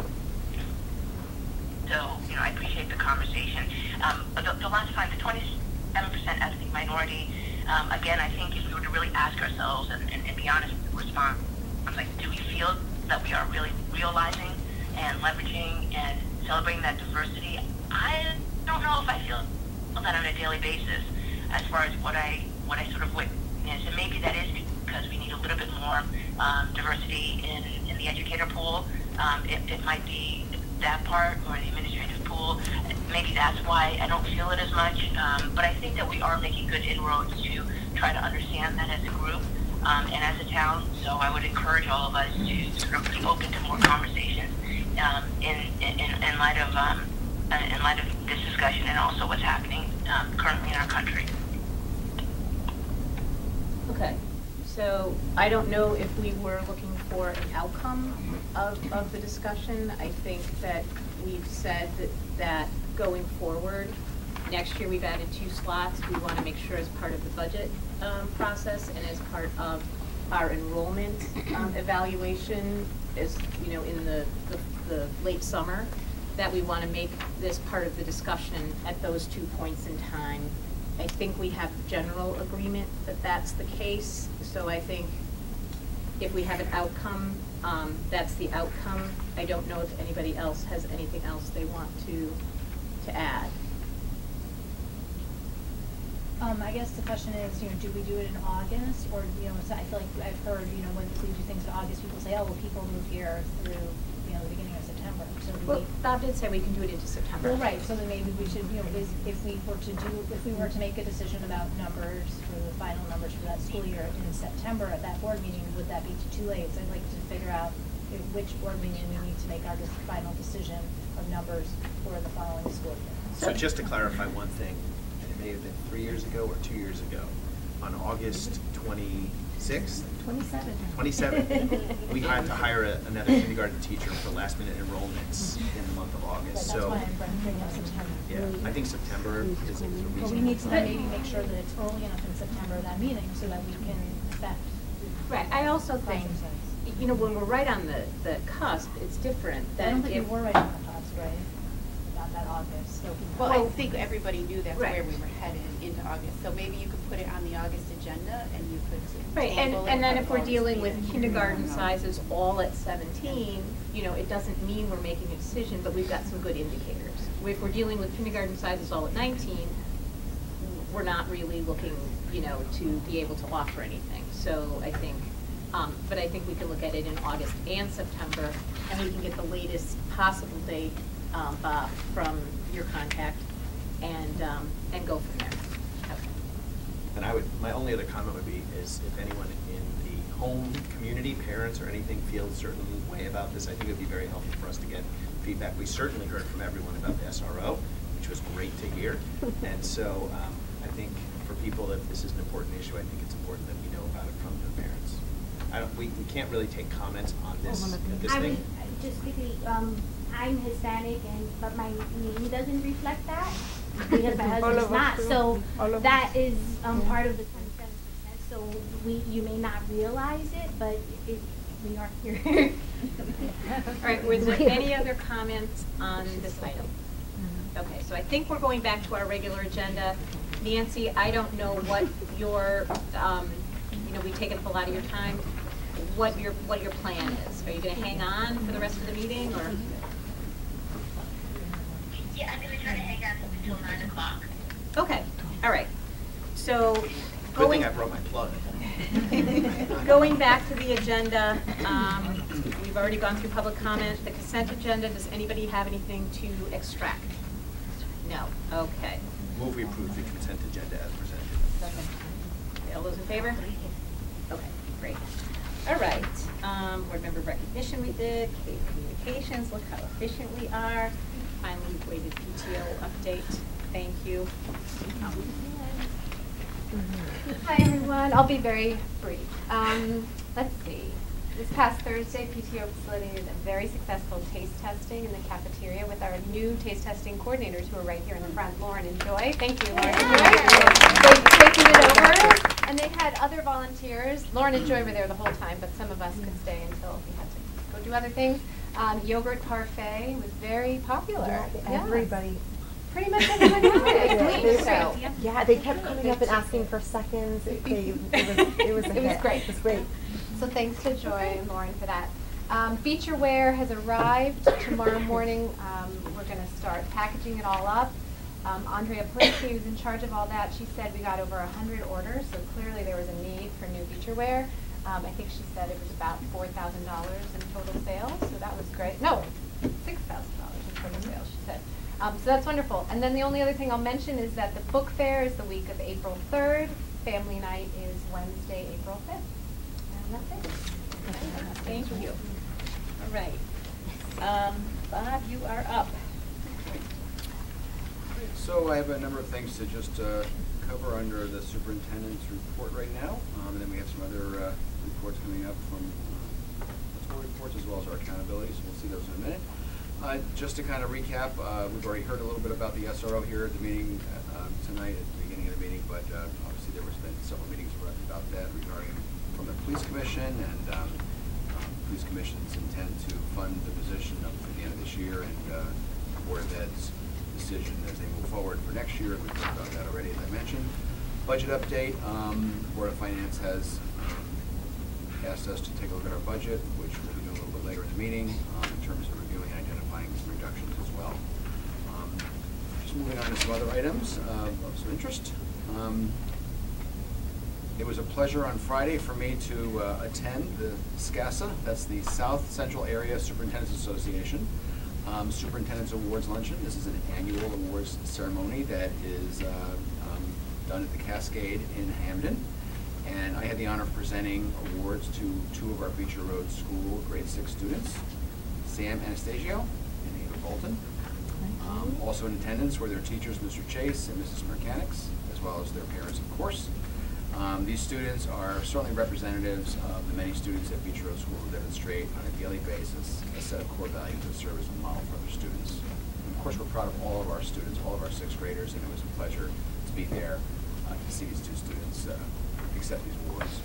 So, you know, I appreciate the conversation. The last time, the 27% ethnic minority, again, I think if we were to really ask ourselves and be honest with the response, like, do we feel that we are really realizing and leveraging and celebrating that diversity? I don't know if I feel that on a daily basis as far as what I sort of witness. And maybe that is because we need a little bit more diversity in the educator pool. It might be that part or the administrative pool. Maybe that's why I don't feel it as much. But I think that we are making good inroads to try to understand that as a group and as a town. So I would encourage all of us to sort of be open to more conversations in light of this discussion and also what's happening currently in our country. Okay, so I don't know if we were looking for an outcome of the discussion. I think that we've said that going forward, next year we've added 2 slots. We want to make sure as part of the budget process and as part of our enrollment evaluation, as you know, in the late summer, that we want to make this part of the discussion at those 2 points in time. I think we have general agreement that that's the case. So I think if we have an outcome, that's the outcome. I don't know if anybody else has anything else they want to add. I guess the question is, you know, do we do it in August, or, you know, so I feel like I've heard, you know, when we do things in August, people say, oh, well, people move here through, you know, the beginning of September. So Well, Bob did say we can do it into September. Well, right. So then maybe we should, you know, if we were to make a decision about numbers for the final numbers for that school year in September at that board meeting, would that be too late? So I'd like to figure out which board meeting we need to make our final decision of numbers for the following school year. So just to clarify one thing, and it may have been 3 years ago or 2 years ago, on August 26th? 27th, we had to hire another kindergarten teacher for last-minute enrollments in the month of August. That's why I'm bringing up September. Yeah, I think September is a reason. But we need to maybe make sure that it's early enough in September, that meeting, so that we can affect. Right. I also think, you know, when we're right on the cusp, it's different. I don't think we were right on the cusp, right? About that August. So Well, I think everybody knew that's Right. where we were headed into August. So maybe you could put it on the August agenda and you could Right, table it and then for if we're August dealing with meeting. kindergarten sizes all at 17, you know, it doesn't mean we're making a decision, but we've got some good indicators. If we're dealing with kindergarten sizes all at 19, we're not really looking, you know, to be able to offer anything. So I think, but I think we can look at it in August and September, and we can get the latest possible date, Bob, from your contact, and go from there. Okay. And my only other comment would be is if anyone in the home community, parents or anything, feels a certain way about this, I think it would be very helpful for us to get feedback. We certainly heard from everyone about the SRO, which was great to hear. And so I think for people, if this is an important issue, I think it's important that we know about it from the parents. We can't really take comments on this thing. Just quickly, I'm Hispanic, but my name doesn't reflect that because my husband's not. So that is part of the 27%. So you may not realize it, but we are here. All right, was there any other comments on this item? Okay, so I think we're going back to our regular agenda. Nancy, I don't know what your, you know, we've taken up a lot of your time. What your plan is? Are you going to hang on for the rest of the meeting, or? Yeah, I'm going to try to hang out until 9 o'clock. Okay, all right. So Good thing I brought my plug. going back to the agenda, we've already gone through public comment. The consent agenda, does anybody have anything to extract? No, okay. Move we approve the consent agenda as presented. Okay, all those in favor? Okay, great. All right, board member recognition we did, communications, look how efficient we are. Finally, weighted PTO update, thank you. Hi everyone, I'll be very brief. Let's see. This past Thursday, PTO facilitated a very successful taste testing in the cafeteria with our new taste testing coordinators who are right here in the front, Lauren and Joy. Thank you, Lauren and Joy. They've taken it over, and they had other volunteers. Lauren and Joy were there the whole time, but some of us could stay until we had to go do other things. Yogurt parfait was very popular. Yeah, everybody. Pretty much everybody had it. I believe so. Yeah, they kept coming up and asking for seconds. It was a hit. Great. It was great. So thanks to Joy and Lauren for that. Featureware has arrived. Tomorrow morning, we're going to start packaging it all up. Andrea Plinsky, who's in charge of all that, she said we got over 100 orders, so clearly there was a need for new featureware. I think she said it was about $4,000 in total sales, so that was great. No, $6,000 in total sales, she said. So that's wonderful. And then the only other thing I'll mention is that the book fair is the week of April 3rd. Family night is Wednesday, April 5th. And that's it. Thank you. All right. Bob, you are up. So I have a number of things to just cover under the superintendent's report right now. And then we have some other reports coming up from total reports as well as our accountability, so we'll see those in a minute. Just to kind of recap, we've already heard a little bit about the SRO here at the meeting tonight, at the beginning of the meeting, but obviously there was been several meetings about that regarding from the police commission, and police commission's intent to fund the position up to the end of this year, and Board of Ed's decision as they move forward for next year. We've talked about that already, as I mentioned. Budget update, Board of Finance has asked us to take a look at our budget, which we'll be doing a little bit later in the meeting, in terms of reviewing and identifying some reductions as well. Just moving on to some other items of some interest. It was a pleasure on Friday for me to attend the SCASA, that's the South Central Area Superintendents Association, Superintendent's Awards Luncheon. This is an annual awards ceremony that is done at the Cascade in Hamden. And I had the honor of presenting awards to two of our Beecher Road School grade 6 students, Sam Anastasio and Ava Bolton. Also in attendance were their teachers, Mr. Chase and Mrs. Mechanics, as well as their parents, of course. These students are certainly representatives of the many students at Beecher Road School who demonstrate on a daily basis a set of core values that serve as a model for other students. And of course, we're proud of all of our students, all of our 6th graders, and it was a pleasure to be there to see these two students accept these awards.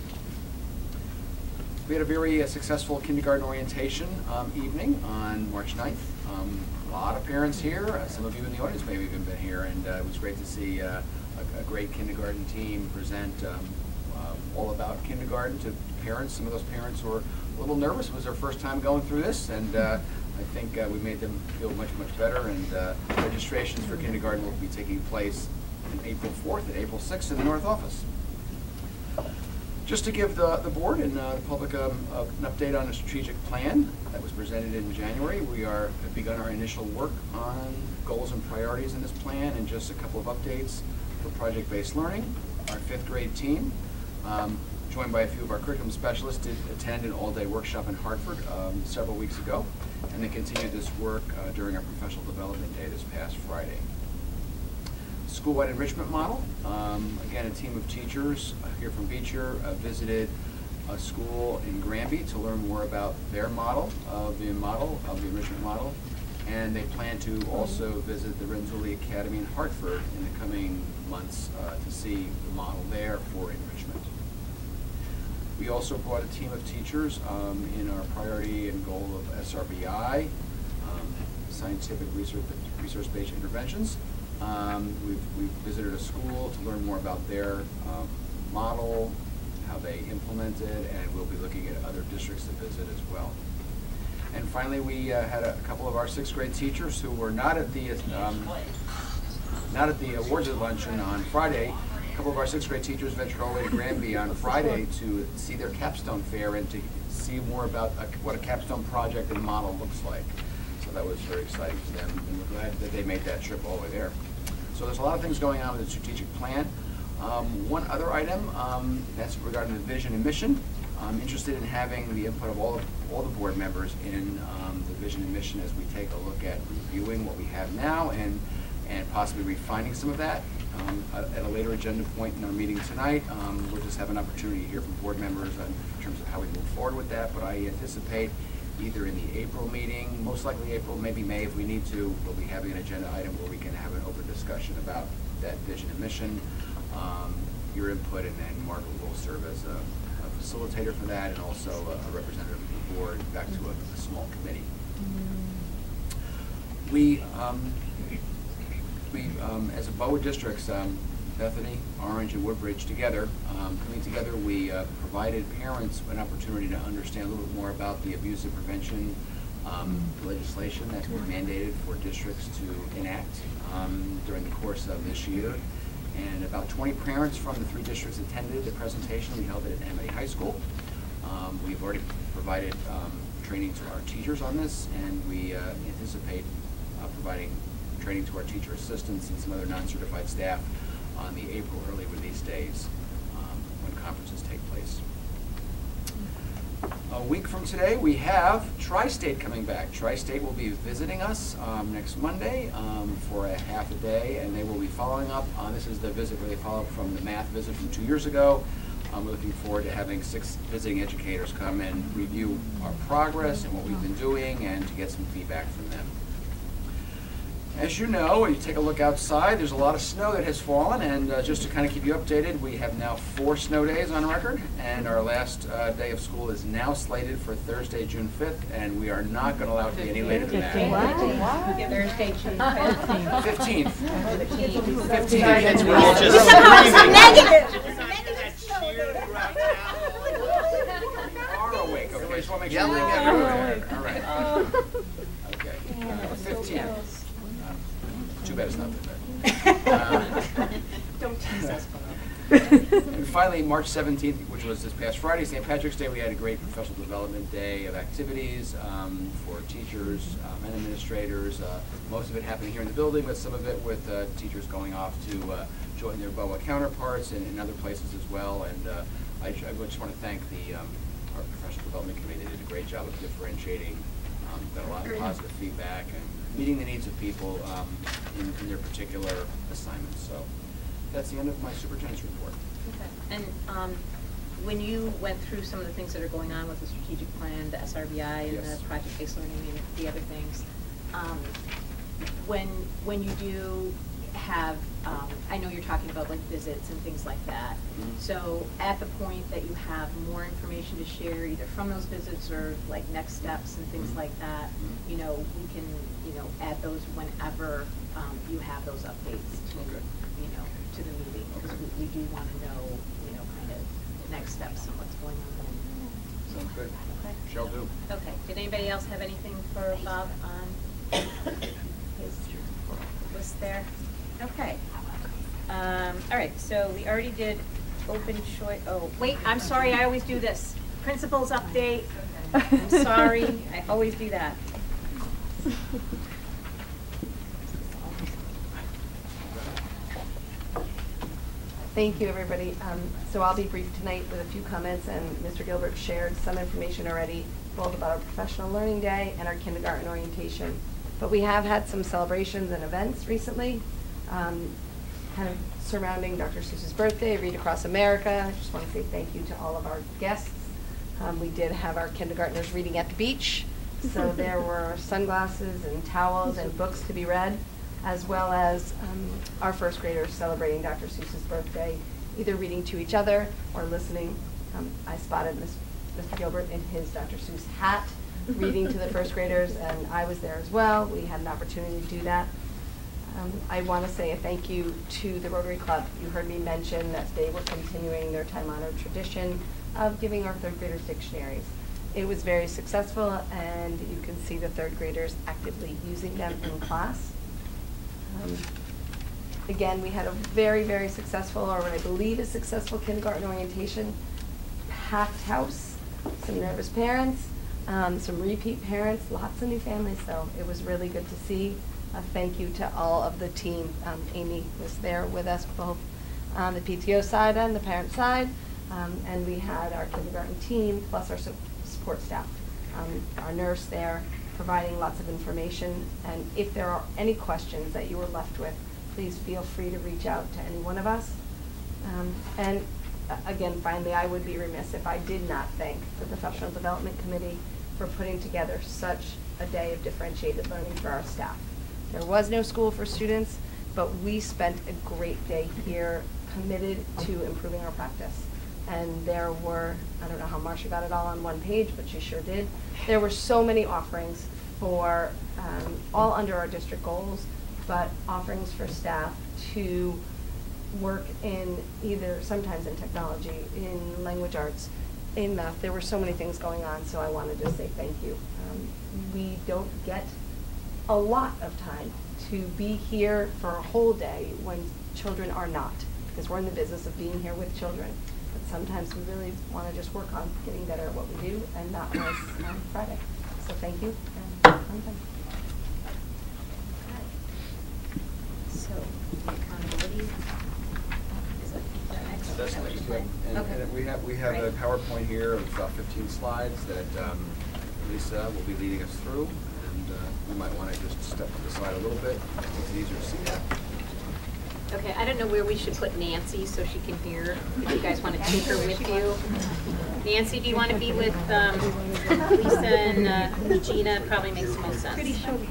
We had a very successful kindergarten orientation evening on March 9th. A lot of parents here, some of you in the audience may have even been here, and it was great to see a great kindergarten team present all about kindergarten to parents. Some of those parents were a little nervous. It was their first time going through this, and I think we made them feel much, much better, and registrations for kindergarten will be taking place on April 4th and April 6th in the North Office. Just to give the board and the public an update on a strategic plan that was presented in January, we have begun our initial work on goals and priorities in this plan, and just a couple of updates for project-based learning. Our 5th grade team, joined by a few of our curriculum specialists, did attend an all-day workshop in Hartford several weeks ago, and they continued this work during our professional development day this past Friday. School-wide enrichment model. Again, a team of teachers here from Beecher visited a school in Granby to learn more about their model of the enrichment model, and they plan to also visit the Renzulli Academy in Hartford in the coming months to see the model there for enrichment. We also brought a team of teachers in our priority and goal of SRBI, scientific research-based interventions. We've visited a school to learn more about their model, how they implement it, and we'll be looking at other districts to visit as well. And finally, we had a couple of our 6th grade teachers who were not at the awards luncheon on Friday. A couple of our 6th grade teachers ventured all the way to Granby on Friday to see their capstone fair and to see more about what a capstone project and model looks like. So that was very exciting for them, and we're glad that they made that trip all the way there. So there's a lot of things going on with the strategic plan. One other item, that's regarding the vision and mission. I'm interested in having the input of all the board members in the vision and mission as we take a look at reviewing what we have now and possibly refining some of that. At a later agenda point in our meeting tonight, we'll just have an opportunity to hear from board members in terms of how we move forward with that, but I anticipate either in the April meeting, most likely April, maybe May if we need to, we'll be having an agenda item where we can have an open discussion about that vision and mission, your input, and then Margaret will serve as a facilitator for that and also a representative of the board back to a small committee. We as a BOA districts, Bethany, Orange, and Woodbridge together, coming together, we provided parents an opportunity to understand a little bit more about the abuse and prevention legislation that's been mandated for districts to enact during the course of this year. And about 20 parents from the 3 districts attended the presentation we held at MA High School. We've already provided training to our teachers on this, and we anticipate providing training to our teacher assistants and some other non-certified staff on the April early release days when conferences take place. A week from today, we have Tri-State coming back. Tri-State will be visiting us next Monday for a half a day, and they will be following up on, this is the visit where they follow up from the math visit from 2 years ago. We're looking forward to having 6 visiting educators come and review our progress and what we've been doing and to get some feedback from them. As you know, when you take a look outside, there's a lot of snow that has fallen, and just to kind of keep you updated, we have now 4 snow days on record, and our last day of school is now slated for Thursday, June 5th, and we are not going to allow it to be any later than that. Thursday, June 15th. 15th. 15th. 15th. Kids were all just screaming. Are awake, okay, just want to make sure Yelling we're everywhere. all right. Okay. 15th. Too bad it's not that bad. Don't tease us. And finally, March 17th, which was this past Friday, St. Patrick's Day, we had a great professional development day of activities for teachers and administrators. Most of it happening here in the building, but some of it with teachers going off to join their BOA counterparts and in other places as well. And I just want to thank our professional development committee. They did a great job of differentiating, got a lot of positive feedback, and meeting the needs of people in their particular assignments. So that's the end of my superintendent's report. Okay. And when you went through some of the things that are going on with the strategic plan, the SRBI, and Yes. the project-based learning, and the other things, when you do have, I know you're talking about like visits and things like that. Mm-hmm. So at the point that you have more information to share, either from those visits or like next steps and things Mm-hmm. like that, you know, we can, you know, add those whenever you have those updates to, Okay. you know, to the meeting, because we do want to know, you know, kind of next steps and what's going on. Sounds good. Okay. Shall do. Okay. Did anybody else have anything for Bob on his list there? Okay. All right, so we already did open choice. Oh, wait, I'm sorry, I always do this. Principals update. I'm sorry, I always do that. Thank you, everybody. So I'll be brief tonight with a few comments, and Mr. Gilbert shared some information already, both about our professional learning day and our kindergarten orientation. But we have had some celebrations and events recently, kind of surrounding Dr. Seuss's birthday, Read Across America. I just want to say thank you to all of our guests. We did have our kindergartners reading at the beach, so there were sunglasses and towels and books to be read, as well as our first graders celebrating Dr. Seuss's birthday, either reading to each other or listening. I spotted Mr. Gilbert in his Dr. Seuss hat reading to the first graders, and I was there as well. We had an opportunity to do that. I want to say a thank you to the Rotary Club. You heard me mention that they were continuing their time-honored tradition of giving our third graders dictionaries. It was very successful, and you can see the third graders actively using them in class. Again, we had a very, very successful, or what I believe is successful, kindergarten orientation. Packed house, some nervous parents, some repeat parents, lots of new families, so it was really good to see. Thank you to all of the team. Amy was there with us both on the PTO side and the parent side. And we had our kindergarten team plus our support staff. Our nurse there providing lots of information. And if there are any questions that you were left with, please feel free to reach out to any one of us. And again, finally, I would be remiss if I did not thank the Professional Development Committee for putting together such a day of differentiated learning for our staff. There was no school for students, but we spent a great day here committed to improving our practice. And there were, I don't know how Marcia got it all on one page, but she sure did. There were so many offerings for, all under our district goals, but offerings for staff to work in either, sometimes in technology, in language arts, in math. There were so many things going on, so I wanted to say thank you. We don't get a lot of time to be here for a whole day when children are not, because we're in the business of being here with children. But sometimes we really want to just work on getting better at what we do, and that was on Friday. So thank you, and I'm done. So, the accountability, is that next? That's next, yeah. And, Okay. and we have a Great. PowerPoint here of about 15 slides that Lisa will be leading us through, and we might want to just step to the side a little bit. It's easier to see that. Okay, I don't know where we should put Nancy so she can hear, if you guys want to take her with you. Nancy, do you want to be with Lisa and Regina? Probably makes the most sense.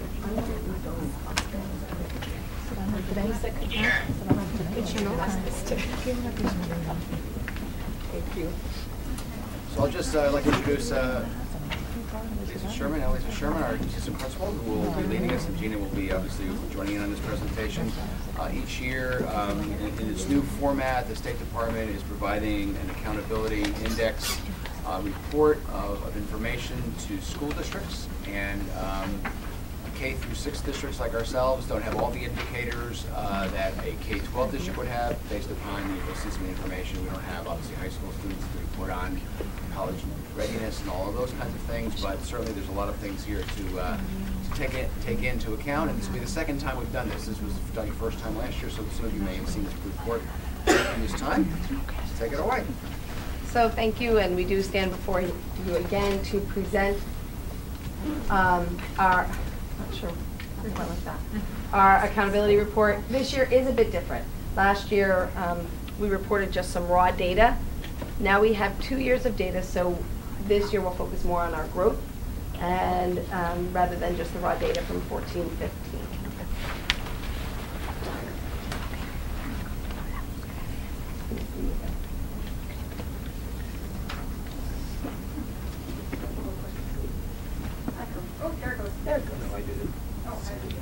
Thank you. So I'll just like to introduce Lisa Sherman, our assistant principal, who will be leading us, and Gina will be obviously joining in on this presentation. Each year, in its new format, the State Department is providing an accountability index report of information to school districts, and K through 6 districts like ourselves don't have all the indicators that a K-12 district would have based upon the ecosystem information. We don't have obviously high school students to report on college readiness and all of those kinds of things, but certainly there's a lot of things here to take into account, and this will be the second time we've done this. This was done the first time last year, so some of you may have seen this report in this time. Take it away. So thank you, and we do stand before you again to present our, not sure how to like that, our accountability report. This year is a bit different. Last year we reported just some raw data. Now we have 2 years of data, so this year we'll focus more on our growth, and rather than just the raw data from 14-15. Oh, there it goes. There it goes. No, I did it. Oh,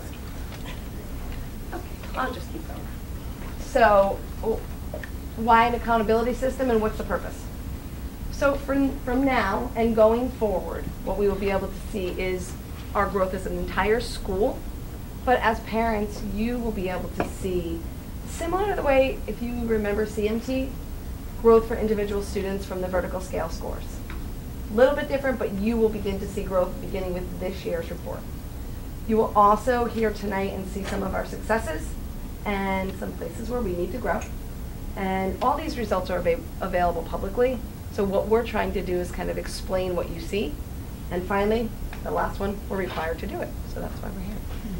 okay, I'll just keep going. So, why an accountability system, and what's the purpose? So from now and going forward, what we will be able to see is our growth as an entire school, but as parents, you will be able to see, similar to the way, if you remember CMT, growth for individual students from the vertical scale scores. A little bit different, but you will begin to see growth beginning with this year's report. You will also hear tonight and see some of our successes and some places where we need to grow. And all these results are available publicly. So what we're trying to do is kind of explain what you see. And finally, the last one, we're required to do it. So that's why we're here.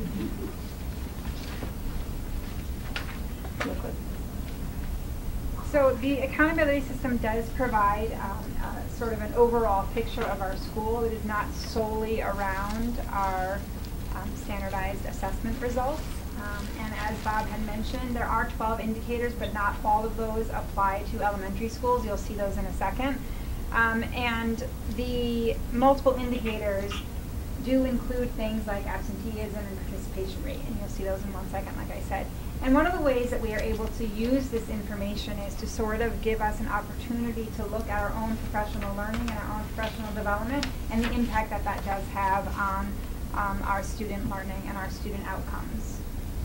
So the accountability system does provide sort of an overall picture of our school. It is not solely around our standardized assessment results. And as Bob had mentioned, there are 12 indicators, but not all of those apply to elementary schools. You'll see those in a second. And the multiple indicators do include things like absenteeism and participation rate, and you'll see those in 1 second, like I said. And one of the ways that we are able to use this information is to sort of give us an opportunity to look at our own professional learning and our own professional development and the impact that that does have on our student learning and our student outcomes.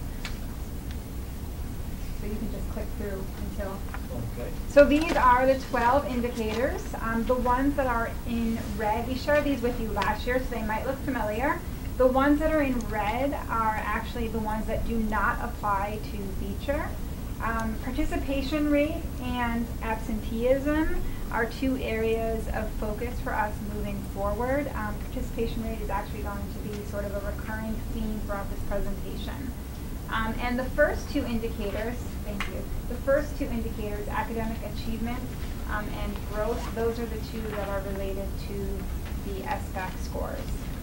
So you can just click through until. Okay. So these are the 12 indicators. The ones that are in red, we shared these with you last year, so they might look familiar. The ones that are in red are actually the ones that do not apply to Beecher. Participation rate and absenteeism are two areas of focus for us moving forward. Participation rate is actually going to be sort of a recurring theme throughout this presentation. And the first two indicators, thank you, the first two indicators, academic achievement and growth, those are the two that are related to the SBAC scores.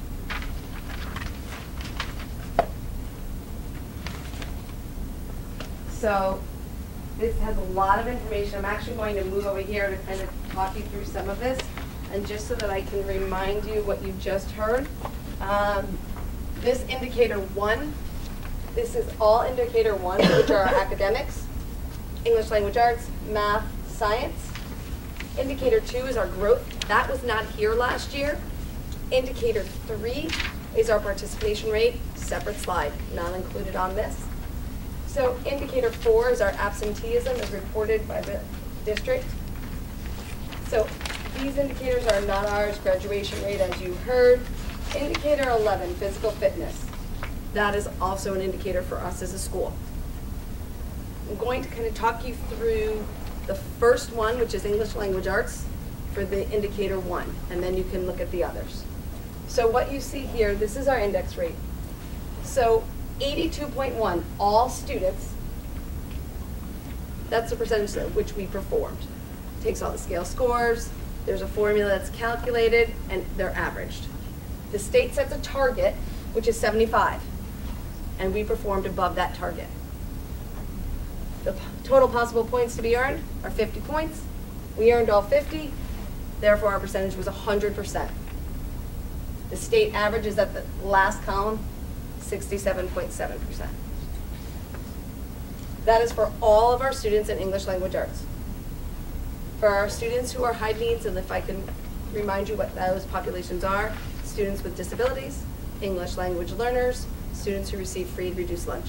So this has a lot of information. I'm actually going to move over here to kind of talk you through some of this. And just so that I can remind you what you just heard, this indicator 1, this is all indicator 1, which are our academics, English language arts, math, science. Indicator 2 is our growth. That was not here last year. Indicator 3 is our participation rate, separate slide, not included on this. So indicator 4 is our absenteeism as reported by the district. So these indicators are not ours, graduation rate as you heard. Indicator 11, physical fitness. That is also an indicator for us as a school. I'm going to kind of talk you through the first one, which is English language arts, for the indicator 1, and then you can look at the others. So what you see here, this is our index rate. So 82.1, all students, that's the percentage at which we performed. Takes all the scale scores, there's a formula that's calculated, and they're averaged. The state sets a target, which is 75, and we performed above that target. The total possible points to be earned are 50 points. We earned all 50, therefore our percentage was 100%. The state average is at the last column, 67.7%. That is for all of our students in English language arts. For our students who are high needs, and if I can remind you what those populations are, students with disabilities, English language learners, students who receive free and reduced lunch.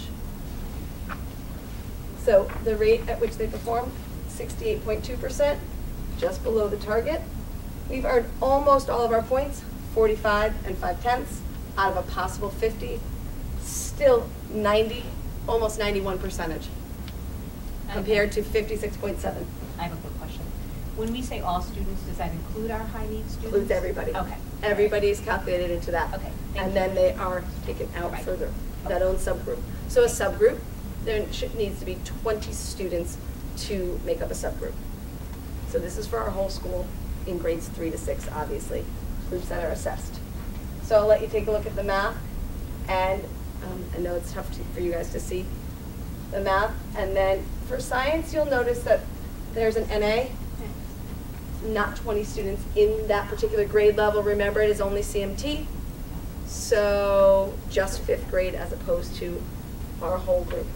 So the rate at which they perform, 68.2%, just below the target. We've earned almost all of our points, 45 and 5/10 out of a possible 50. Still 90, almost 91%, compared to 56.7. I have a quick question. When we say all students, does that include our high needs students? Includes everybody. Okay. Everybody is calculated into that. Okay, and then they are taken out further, that own subgroup. So a subgroup, there needs to be 20 students to make up a subgroup. So this is for our whole school in grades 3 to 6, obviously, groups that are assessed. So I'll let you take a look at the math, and I know it's tough for you guys to see the math. And then for science, you'll notice that there's an NA, not 20 students in that particular grade level. Remember, it is only CMT, so just 5th grade as opposed to our whole group.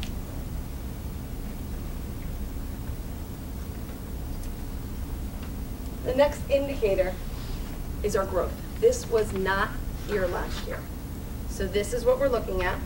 The next indicator is our growth. This was not here last year. So this is what we're looking at.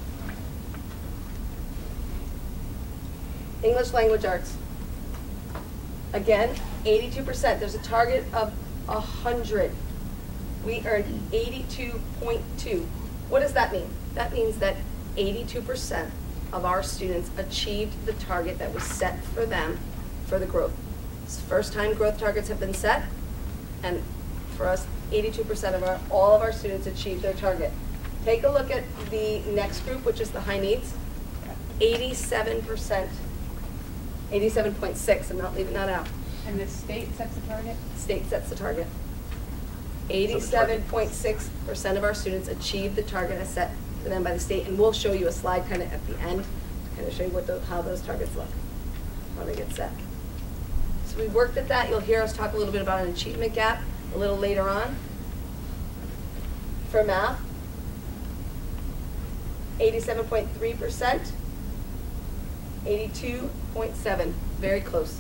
English language arts. Again, 82%. There's a target of 100. We earned 82.2. What does that mean? That means that 82% of our students achieved the target that was set for them for the growth. It's the first time growth targets have been set, and for us, 82% of all of our students achieved their target. Take a look at the next group, which is the high needs. 87%, 87.6, I'm not leaving that out. And the state sets the target? State sets the target. 87.6% of our students achieve the target as set for them by the state, and we'll show you a slide kind of at the end to kind of show you how those targets look, how they get set. So we worked at that. You'll hear us talk a little bit about an achievement gap a little later on. For math, 87.3%, 82.7, very close.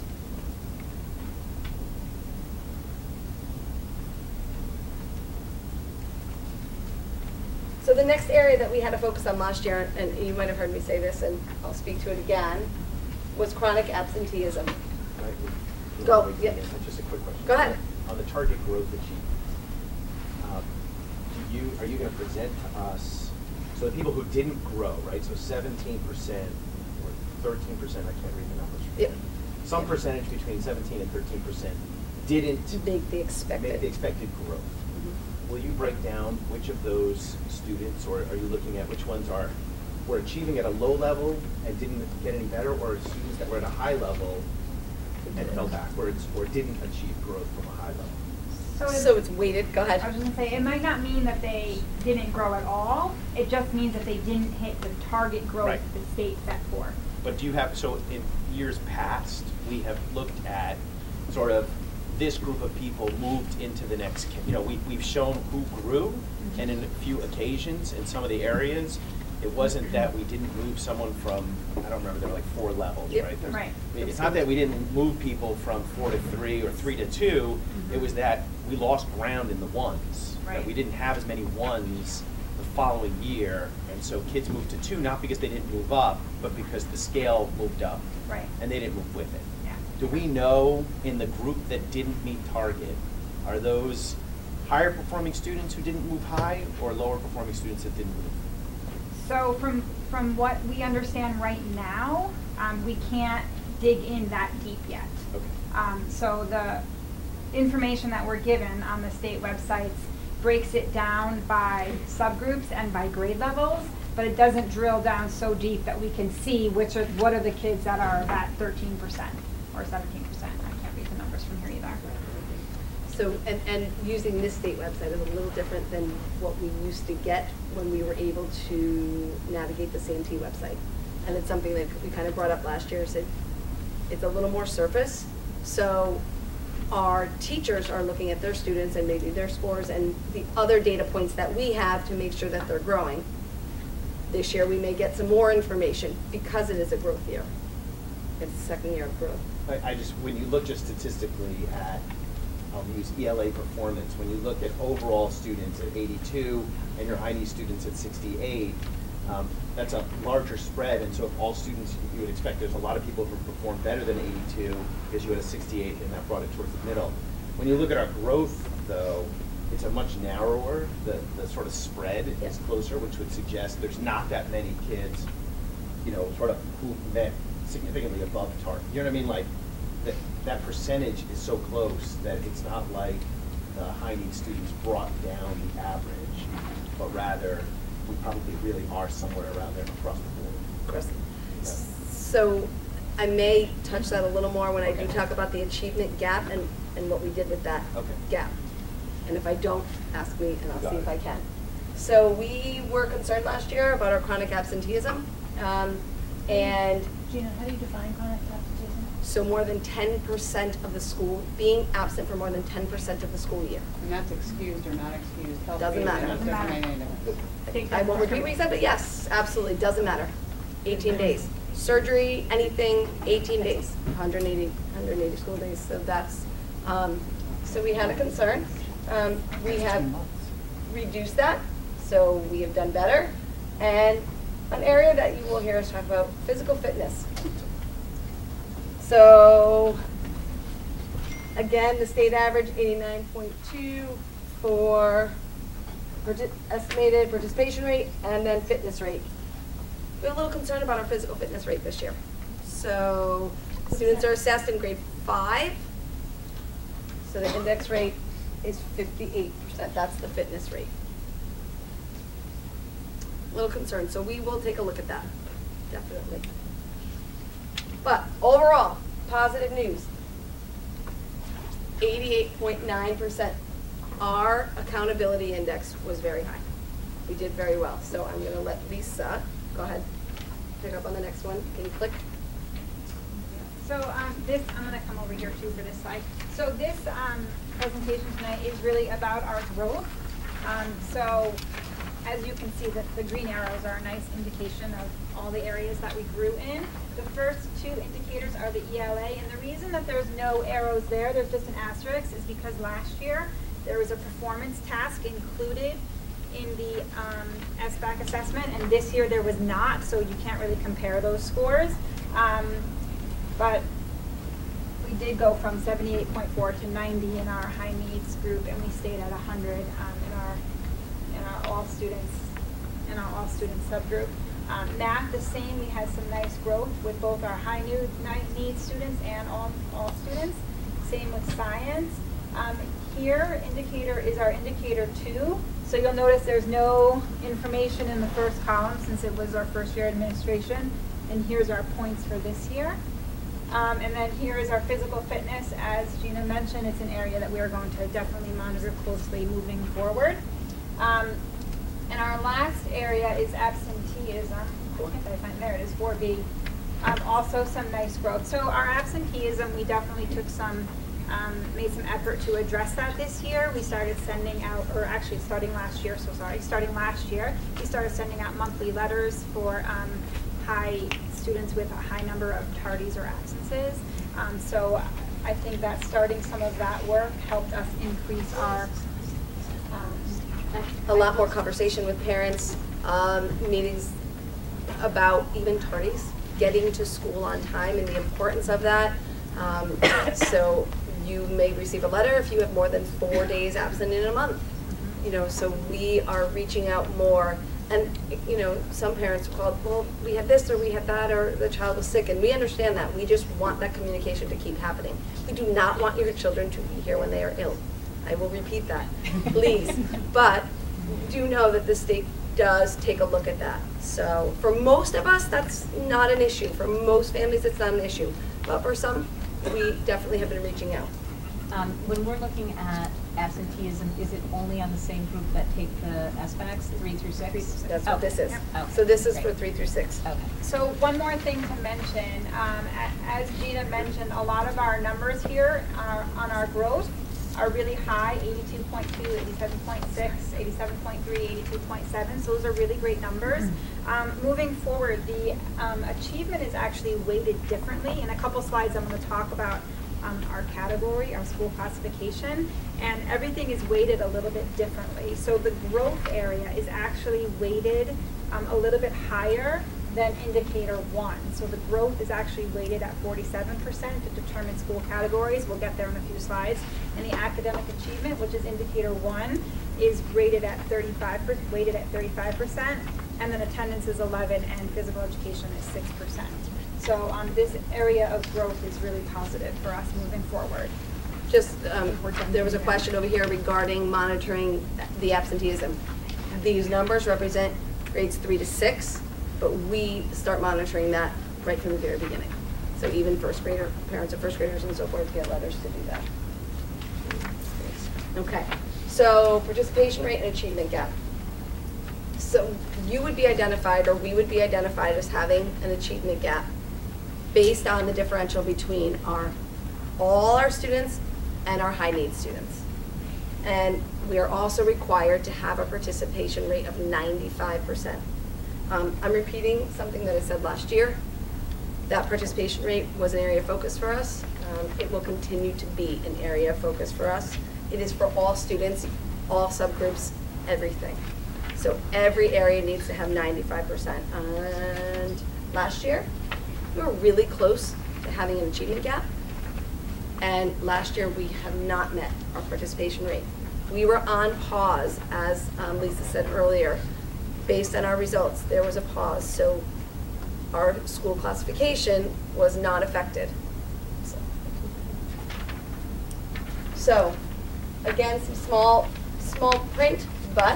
So the next area that we had to focus on last year, and you might have heard me say this, and I'll speak to it again, was chronic absenteeism. Go. Yeah. Just a quick question. Go ahead. On the target growth achievement, are you going to present to us, so the people who didn't grow, right? So 17% or 13%, I can't read the numbers. Yep. Some percentage between 17 and 13% didn't make the expected growth. Mm-hmm. Will you break down which of those students, or are you looking at which ones were achieving at a low level and didn't get any better, or students that were at a high level and fell backwards, or didn't achieve growth from a high level? So it's weighted. Go ahead. I was just going to say, it might not mean that they didn't grow at all. It just means that they didn't hit the target growth Right. that the state set for. But do you have, so in years past, we have looked at sort of this group of people moved into the next, we've shown who grew, and in a few occasions, in some of the areas, it wasn't that we didn't move someone from, I don't remember, there were like 4 levels, Yep. right? Right. It's not that we didn't move people from 4 to 3 or 3 to 2, it was that we lost ground in the ones. That Right. we didn't have as many ones the following year, and so kids moved to 2, not because they didn't move up, but because the scale moved up. Right. And they didn't move with it. Yeah. Do we know in the group that didn't meet target, are those higher performing students who didn't move high, or lower performing students that didn't move? So from what we understand right now, we can't dig in that deep yet. Okay. So the information that we're given on the state websites breaks it down by subgroups and by grade levels, but it doesn't drill down so deep that we can see what are the kids that are that 13% or 17%. I can't read the numbers from here either. So, and using this state website is a little different than what we used to get when we were able to navigate the CMT website. And it's something that we kind of brought up last year, said it's a little more surface. So our teachers are looking at their students and maybe their scores and the other data points that we have to make sure that they're growing. This year we may get some more information because it is a growth year. It's the second year of growth. I just, when you look just statistically at, I'll use ELA performance, when you look at overall students at 82 and your high needs students at 68, that's a larger spread, and so if all students, you would expect there's a lot of people who perform better than 82 because you had a 68 and that brought it towards the middle. When you look at our growth though, it's a much narrower, the sort of spread is closer, which would suggest there's not that many kids, sort of who met significantly above target. You know what I mean? Like, that percentage is so close that it's not like the high need students brought down the average, but rather we probably really are somewhere around there across the board. Of course. So I may touch that a little more when I do talk about the achievement gap and what we did with that gap. And if I don't, ask me and I'll see if I can. So we were concerned last year about our chronic absenteeism. And Gina, how do you define chronic absenteeism? so more than 10% of the school, being absent for more than 10% of the school year. And that's excused or not excused. Health Doesn't reasons, matter. doesn't make any difference. I won't repeat what you said, but yes, absolutely, doesn't matter. 18 days. Surgery, anything, 18 days, 180 school days. So that's, so we had a concern. We have reduced that, so we have done better. And an area that you will hear us talk about, physical fitness. So again, the state average 89.2 for estimated participation rate and then fitness rate. We're a little concerned about our physical fitness rate this year. So students are assessed in grade 5. So the index rate is 58%. That's the fitness rate. A little concerned. So we will take a look at that, definitely. But overall, positive news. 88.9%. Our accountability index was very high. We did very well. So I'm going to let Lisa go ahead, pick up on the next one. Can you click? So this, I'm going to come over here too for this slide. So this presentation tonight is really about our growth. So as you can see, the green arrows are a nice indication of all the areas that we grew in. The first 2 indicators are the ELA, and the reason that there's no arrows there, there's just an asterisk, is because last year there was a performance task included in the SBAC assessment, and this year there was not, so you can't really compare those scores. But we did go from 78.4 to 90 in our high needs group, and we stayed at 100 in our all students subgroup. Math, the same. We had some nice growth with both our high need students and all students. Same with science. Here, indicator is our indicator 2. So you'll notice there's no information in the first column since it was our first year administration. And here's our points for this year. And then here is our physical fitness. As Gina mentioned, it's an area that we are going to definitely monitor closely moving forward. And our last area is absenteeism. I can't find, there it is, 4B. Also some nice growth. So our absenteeism, we definitely took some, made some effort to address that this year. We started sending out, or actually starting last year, we started sending out monthly letters for students with a high number of tardies or absences. So I think that starting some of that work helped us increase our a lot more conversation with parents, meetings about even tardies, getting to school on time and the importance of that. So you may receive a letter if you have more than 4 days absent in a month. You know, so we are reaching out more. And, you know, some parents will call, well, we had this or we had that or the child was sick. And we understand that. We just want that communication to keep happening. We do not want your children to be here when they are ill. I will repeat that, please. But do know that the state does take a look at that. So for most of us, that's not an issue. For most families, it's not an issue. But for some, we definitely have been reaching out. When we're looking at absenteeism, is it only on the same group that take the SBACs, 3 through 6? That's what this is. Okay. So this is for 3 through 6. Okay. So one more thing to mention, as Gina mentioned, a lot of our numbers here on our growth are really high, 82.2, 87.6, 87.3, 82.7. So those are really great numbers. Moving forward, the achievement is actually weighted differently. In a couple slides, I'm going to talk about our category, our school classification, and everything is weighted a little bit differently. So the growth area is actually weighted a little bit higher than indicator 1. So the growth is actually weighted at 47% to determine school categories. We'll get there in a few slides. And the academic achievement, which is indicator 1, is rated at 35%, weighted at 35%, and then attendance is 11, and physical education is 6%. So this area of growth is really positive for us moving forward. Just, there was a question over here regarding monitoring the absenteeism. These numbers represent grades 3 to 6, but we start monitoring that right from the very beginning. So even first grader, parents of first graders and so forth get letters to do that. Okay, so participation rate and achievement gap. So you would be identified, or we would be identified as having an achievement gap based on the differential between all our students and our high need students. And we are also required to have a participation rate of 95%. I'm repeating something that I said last year. That participation rate was an area of focus for us. It will continue to be an area of focus for us. It is for all students, all subgroups, everything. So every area needs to have 95%. And last year, we were really close to having an achievement gap. And last year, we have not met our participation rate. We were on pause, as Lisa said earlier. Based on our results, there was a pause. So our school classification was not affected. So again, some small print, but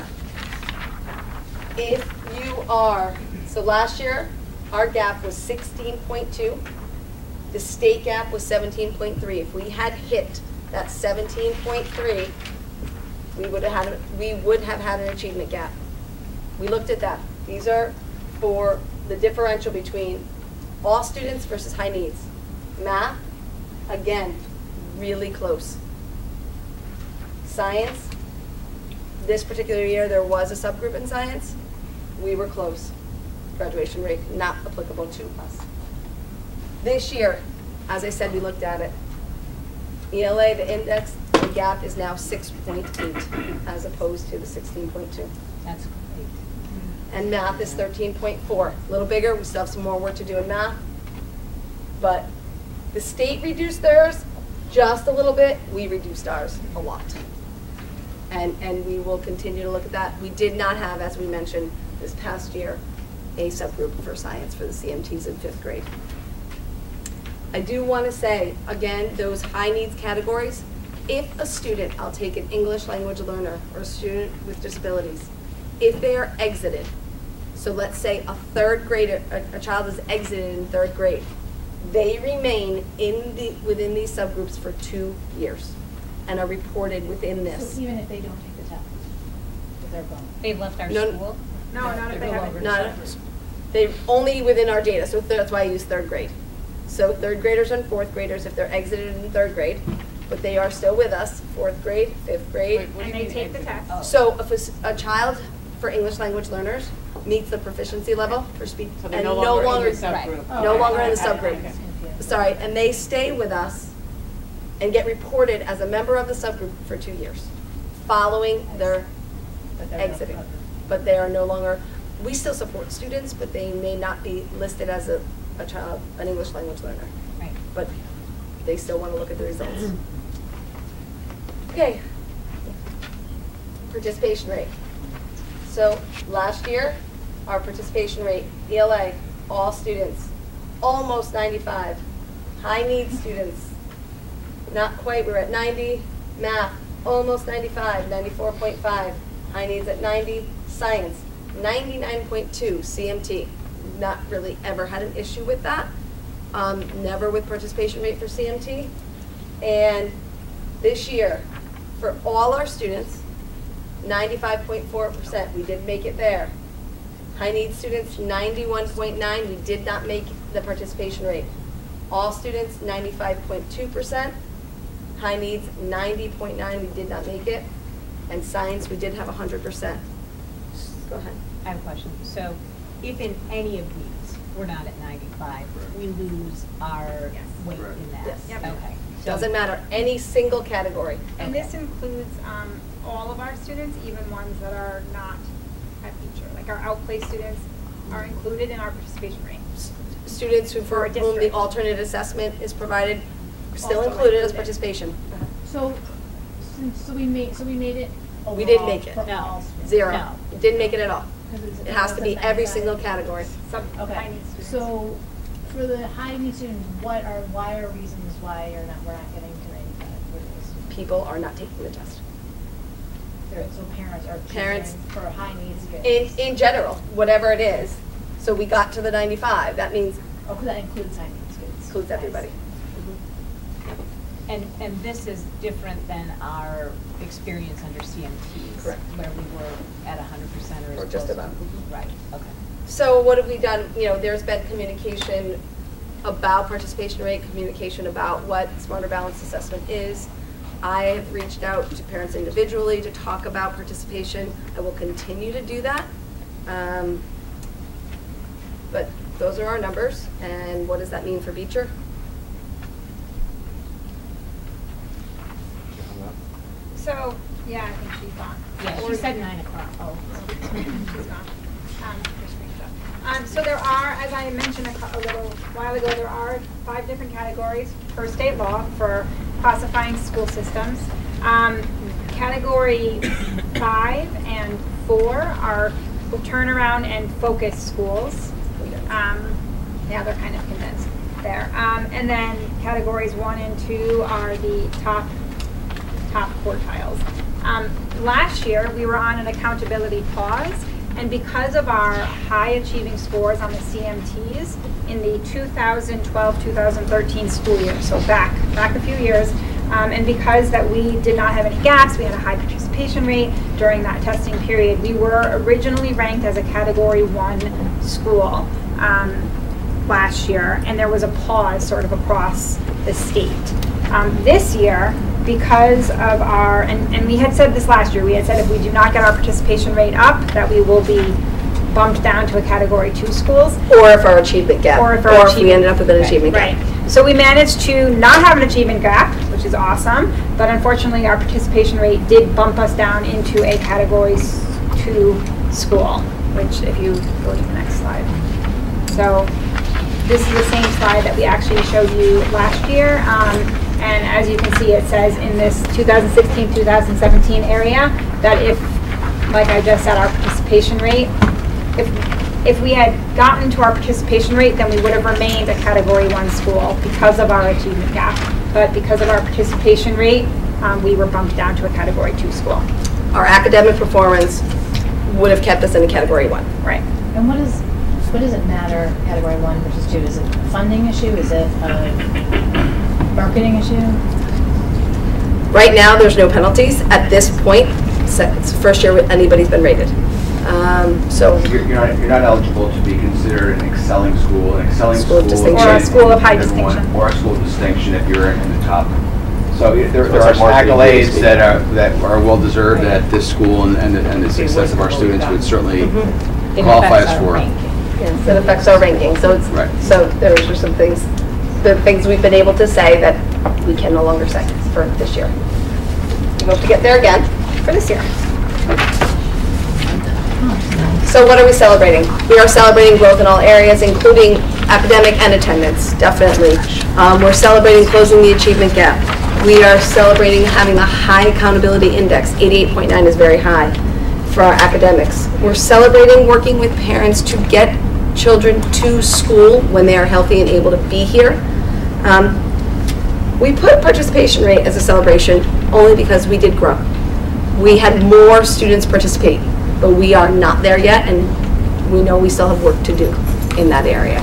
if you are, so last year, our gap was 16.2. The state gap was 17.3. If we had hit that 17.3, we would have had an achievement gap. We looked at that. These are for the differential between all students versus high needs. Math, again, really close. Science, this particular year there was a subgroup in science. We were close. Graduation rate not applicable to us. This year, as I said, we looked at it. ELA, the index, the gap is now 6.8 as opposed to the 16.2. That's great. And math is 13.4. A little bigger, we still have some more work to do in math. But the state reduced theirs just a little bit. We reduced ours a lot. And we will continue to look at that. We did not have, as we mentioned this past year, a subgroup for science for the CMTs in 5th grade. I do want to say, again, those high needs categories, if a student, I'll take an English language learner or a student with disabilities, if they are exited, so let's say a 3rd grader, a child is exited in 3rd grade, they remain within these subgroups for 2 years and are reported within this. So even if they don't take the test, if they're gone? They've left our No, school? No, not if they haven't. They're only within our data, so that's why I use 3rd grade. So 3rd graders and 4th graders, if they're exited in 3rd grade, but they are still with us, 4th grade, 5th grade. And they take the test. So if a child for English language learners meets the proficiency level for speech, So they're and no longer in the subgroup. no Okay. longer in the Okay. subgroup. Okay. Sorry, and they stay with us and get reported as a member of the subgroup for 2 years, following their exiting. But they are no longer, we still support students, but they may not be listed as a child, an English language learner. Right. But they still want to look at the results. Okay. Participation rate. So last year, our participation rate, ELA, all students, almost 95. High needs students, not quite, we're at 90. Math, almost 95, 94.5. High needs at 90. Science, 99.2. CMT, not really ever had an issue with that. Never with participation rate for CMT. And this year, for all our students, 95.4%, we did make it there. High needs students, 91.9, we did not make the participation rate. All students, 95.2%. High needs, 90.9, we did not make it. And science, we did have 100%. Go ahead. I have a question. So if in any of these we're not at 95, we lose our weight in that? Yes. Yep. Okay. So Doesn't matter, any single category. And this includes all of our students, even ones that are not at feature. Like our outplay students are included in our participation rate. Students who, for For a whom the district. alternate assessment is provided, still Also included as included. participation. So we made it. We didn't overall make it. for No. all students. Zero. No. We didn't make it at all. 'Cause It has to be every single category. Some Okay. high needs students. So for the high need students, why are reasons why we're not getting to 95 for this? People are not taking the test. So parents are Parents- choosing for high needs kids. In general, whatever it is. So we got to the 95. That means Oh, 'cause that includes high needs kids. includes everybody. And this is different than our experience under CMTs. Correct. Where we were at 100% or as Or just close. about. Right, okay. So what have we done? You know, there's been communication about participation rate, communication about what Smarter Balanced Assessment is. I have reached out to parents individually to talk about participation. I will continue to do that. But those are our numbers, and what does that mean for Beecher? So, yeah, I think she's gone. Yeah, Or- she said 9 o'clock. Oh. She's gone. Her screen's up. So there are, as I mentioned a little while ago, there are 5 different categories per state law for classifying school systems. Category 5 and 4 are turnaround and focus schools. Yeah, they're kind of condensed there. And then categories 1 and 2 are the top quartiles. Last year, we were on an accountability pause, and because of our high achieving scores on the CMTs in the 2012-2013 school year, so back a few years, and because that we did not have any gaps, we had a high participation rate during that testing period, we were originally ranked as a Category 1 school last year, and there was a pause sort of across the state. This year, because of our, and we had said this last year, we had said if we do not get our participation rate up, that we will be bumped down to a Category 2 schools. Or if our achievement gap. Or if we ended up with an achievement gap. Right. So we managed to not have an achievement gap, which is awesome, but unfortunately our participation rate did bump us down into a Category 2 school, which if you go to the next slide. So this is the same slide that we actually showed you last year. And as you can see, it says in this 2016-2017 area that if, like I just said, our participation rate, if if we had gotten to our participation rate, then we would have remained a Category 1 school because of our achievement gap. But because of our participation rate, we were bumped down to a Category 2 school. Our academic performance would have kept us in a Category 1. Right. And what does it matter, Category 1 versus 2? Is it a funding issue? Is it a marketing issue? Right now, there's no penalties at this point. It's the first year anybody's been rated. So you're not eligible to be considered an excelling school. An excelling school or a school of high distinction, or a school of distinction if you're in the top. So there are accolades that are well deserved that this school and the success of our students would certainly qualify us for. Yes, it affects our ranking. So it's so those are some things, the things we've been able to say that we can no longer say for this year. We hope to get there again for this year. So what are we celebrating? We are celebrating growth in all areas, including academic and attendance, definitely. We're celebrating closing the achievement gap. We are celebrating having a high accountability index. 88.9 is very high for our academics. We're celebrating working with parents to get children to school when they are healthy and able to be here. We put participation rate as a celebration only because we did grow. We had more students participate, but we are not there yet, and we know we still have work to do in that area.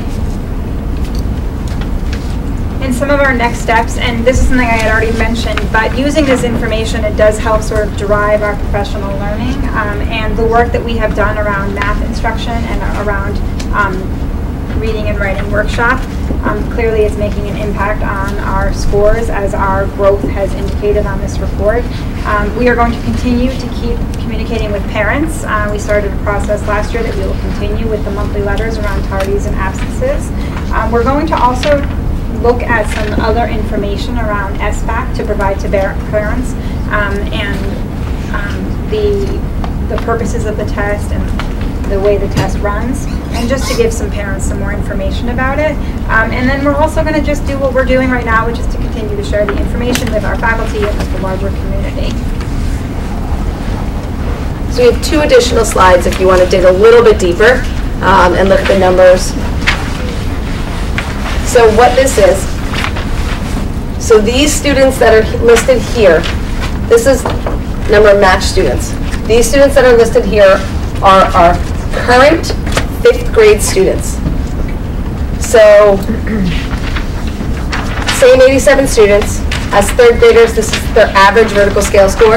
And some of our next steps, and this is something I had already mentioned, but using this information, it does help sort of drive our professional learning, and the work that we have done around math instruction and around reading and writing workshop, clearly it's making an impact on our scores as our growth has indicated on this report. We are going to continue to keep communicating with parents. We started a process last year that we will continue with the monthly letters around tardies and absences. We're going to also look at some other information around SBAC to provide to parents and the purposes of the test and the way the test runs, and just to give some parents some more information about it. And then we're also going to just do what we're doing right now, which is to continue to share the information with our faculty and with the larger community. So we have 2 additional slides if you want to dig a little bit deeper and look at the numbers. So what this is, so these students that are listed here, this is number of matched students. These students that are listed here are our current 5th grade students. So same 87 students. As 3rd graders, this is their average vertical scale score.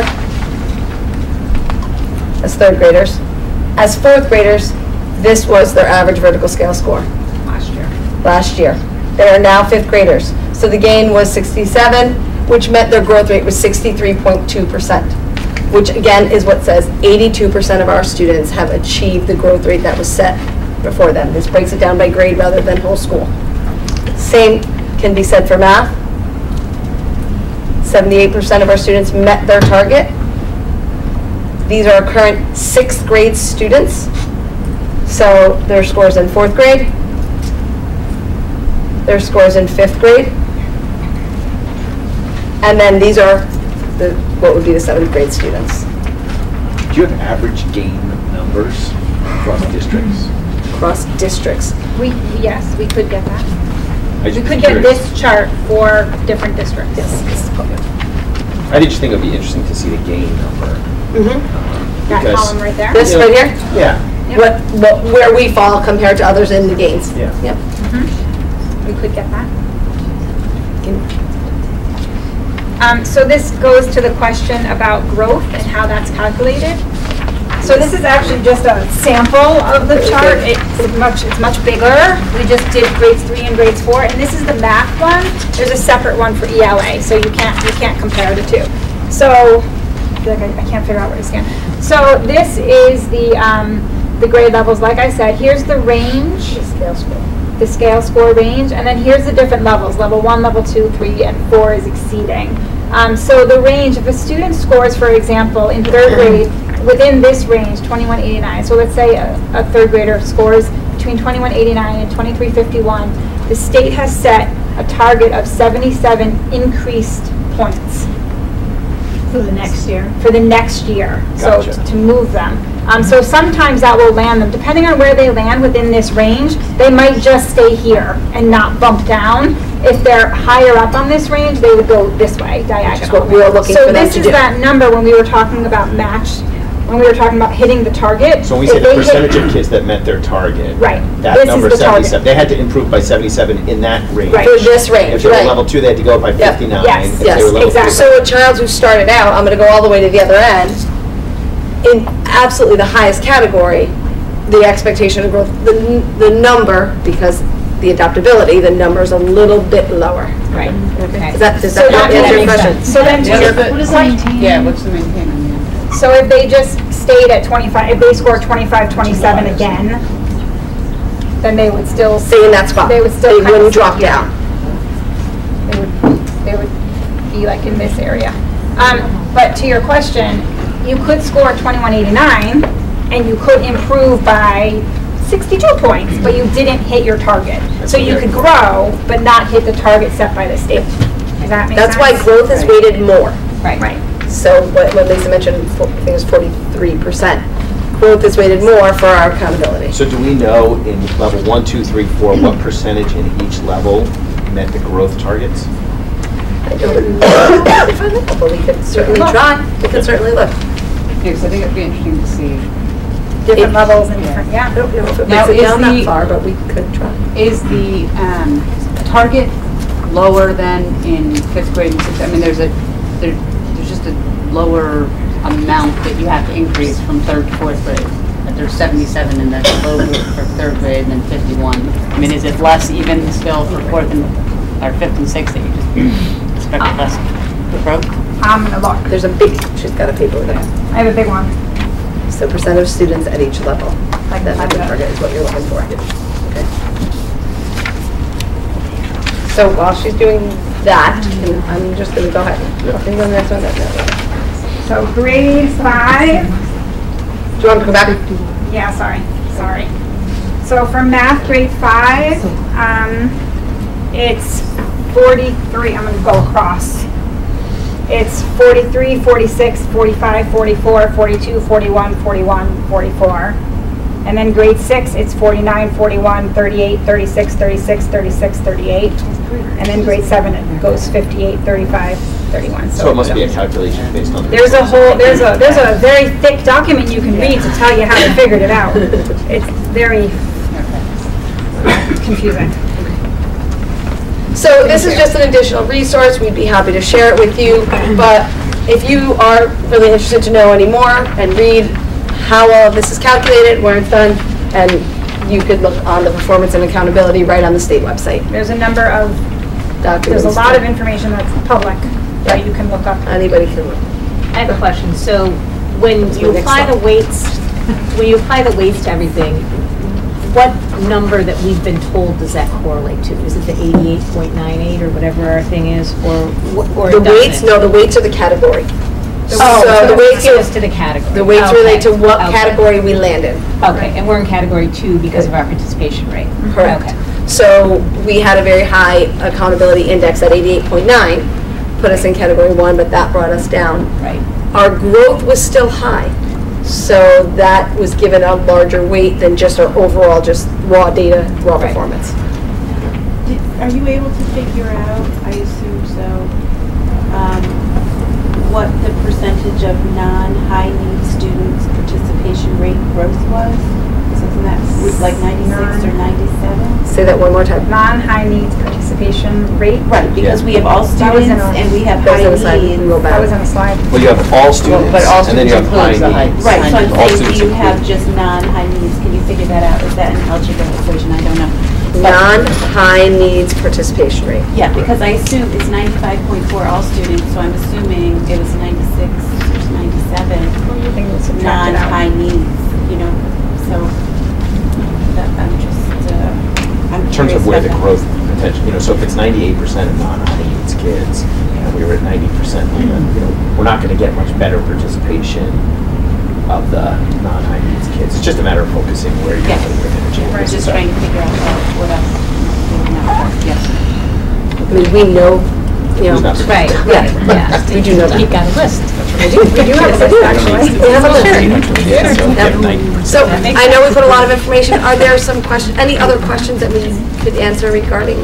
As 3rd graders. As 4th graders, this was their average vertical scale score. Last year. They are now 5th graders. So the gain was 67, which meant their growth rate was 63.2%, which again is what says 82% of our students have achieved the growth rate that was set before them. This breaks it down by grade rather than whole school. Same can be said for math. 78% of our students met their target. These are our current 6th grade students. So their scores in 4th grade, their scores in 5th grade, and then these are what would be the 7th grade students. Do you have average gain numbers across districts? Across districts. Yes, we could get that. We could get this chart for different districts. Yes, this is public. I just think it would be interesting to see the gain number. That column right there? This right here? Yeah. Yep. Where we fall compared to others in the gains. Yeah. Yep. We could get that. So this goes to the question about growth and how that's calculated. So this is actually just a sample of the chart. It's much bigger. We just did grades 3 and grades 4, and this is the math one. There's a separate one for ELA, so you can't compare the two. So I can't figure out where to scan. So this is the grade levels. Like I said, here's the range. The scale score range, and then here's the different levels. Level 1, level 2, 3, and 4 is exceeding. So the range, if a student scores, for example, in 3rd grade, within this range, 2189, so let's say a 3rd grader scores between 2189 and 2351, the state has set a target of 77 increased points For the next year? For the next year, so Gotcha. to move them. So sometimes that will land them, depending on where they land within this range, they might just stay here and not bump down. If they're higher up on this range, they would go this way, diagonal. Which is what we were looking for them to do. So this is that number when we were talking about match, when we were talking about hitting the target. So when we say the percentage of kids that met their target, right. that This number is the 77, target. they had to improve by 77 in that range. Right. For this range, If they were right. level 2, they had to go up by 59. Yes. If they Yes, were level exactly. 3, So a child who started out, I'm going to go all the way to the other end, in absolutely the highest category, the expectation of growth, the number, because the adaptability, the number's a little bit lower. Right. Okay. Does that So that answer your makes question? sense. So then to your point, Yeah, what's the maintain on the end? so if they just stayed at 25, if they scored 25, 27 again, then they would still stay in that spot. They would still They kind of wouldn't stay drop here. down. They would be like in this area. But to your question, you could score 2189 and you could improve by 62 points, but you didn't hit your target. So you could grow, but not hit the target set by the state. Does that make sense? That's why growth is weighted more. Right. Right. So what Lisa mentioned, I think it was 43%. Growth is weighted more for our accountability. So do we know in level 1, 2, 3, 4, what percentage in each level met the growth targets? I don't know if I know, but we could certainly try. We could certainly look. Yes, I think it'd be interesting to see. Different levels and different, yeah. I don't know if it Now, makes it is down the- that far, but we could try. Is the target lower than in 5th grade and 6th? I mean, there's just a lower amount that you have to increase from 3rd to 4th grade. That there's 77 in the low group for 3rd grade and then 51. I mean, is it less even still for 4th and or 5th and 6th that you just expect less growth? I'm gonna look. There's a big, she's got a paper with it. I have a big one. So percent of students at each level. Like that the target is what you're looking for. Okay. So while she's doing that, I'm just going to go ahead. Can you go to the next one? So grade 5. Do you want to go back? Yeah, sorry. So for math, grade 5, it's 43, I'm gonna go across. It's 43, 46, 45, 44, 42, 41, 41, 44. And then grade 6, it's 49, 41, 38, 36, 36, 36, 38. And then grade 7, it goes 58, 35, 31. So it must be a calculation based on. There's a very thick document you can read to tell you how they figured it out. It's very confusing. So this is just an additional resource. We'd be happy to share it with you. But if you are really interested to know any more and read how all of this is calculated, where it's done, and you could look on the performance and accountability right on the state website. There's a number of documents. There's a lot of information that's public that you can look up. Anybody can look. I have a question. So when That's you my next apply the slide. weights to everything, what number that we've been told does that correlate to? Is it the 88.98 or whatever our thing is, or The it weights, doesn't? no, the weights are the category. So the weights goes to the category. The weights Okay. relate to what Okay. category we land in. Okay, and we're in category 2 because of our participation rate. Correct. Okay. So we had a very high accountability index at 88.9, put us in category 1, but that brought us down. Right. Our growth was still high, so that was given a larger weight than just our overall, just raw data, raw performance. Are you able to figure out, I assume so, what the percentage of non-high need students' participation rate growth was? Something that was like 96 or 97? Say that one more time. Non-high needs participation rate. Right, because we have all That was students in a- and we have That was high in a slide. needs. That was on a slide. Well, you have all students, but all and then you have students high includes needs. the high- Right, so I'm All saying, students do you have include- just non-high needs? Can you figure that out? Is that an algebra equation? I don't know. But- Non-high needs participation rate. Yeah, because I assume it's 95.4 all students, so I'm assuming it was 96 or 97 non-high needs, you know, so that, I'm just, I'm In terms curious of where about the that. growth potential, so if it's 98% of non-high needs kids, and we were at 90%, we're not going to get much better participation of the non-high needs kids. It's just a matter of focusing where you're putting your energy. We're just trying to figure out what else. Yes. I mean, we know, you know. Who's not Right, Yeah, right, yeah. we do know that. You've got a list. That's We do have a list, actually. We have a list. Yep. So I know we put a lot of information. Are there some questions, any other questions that we could answer regarding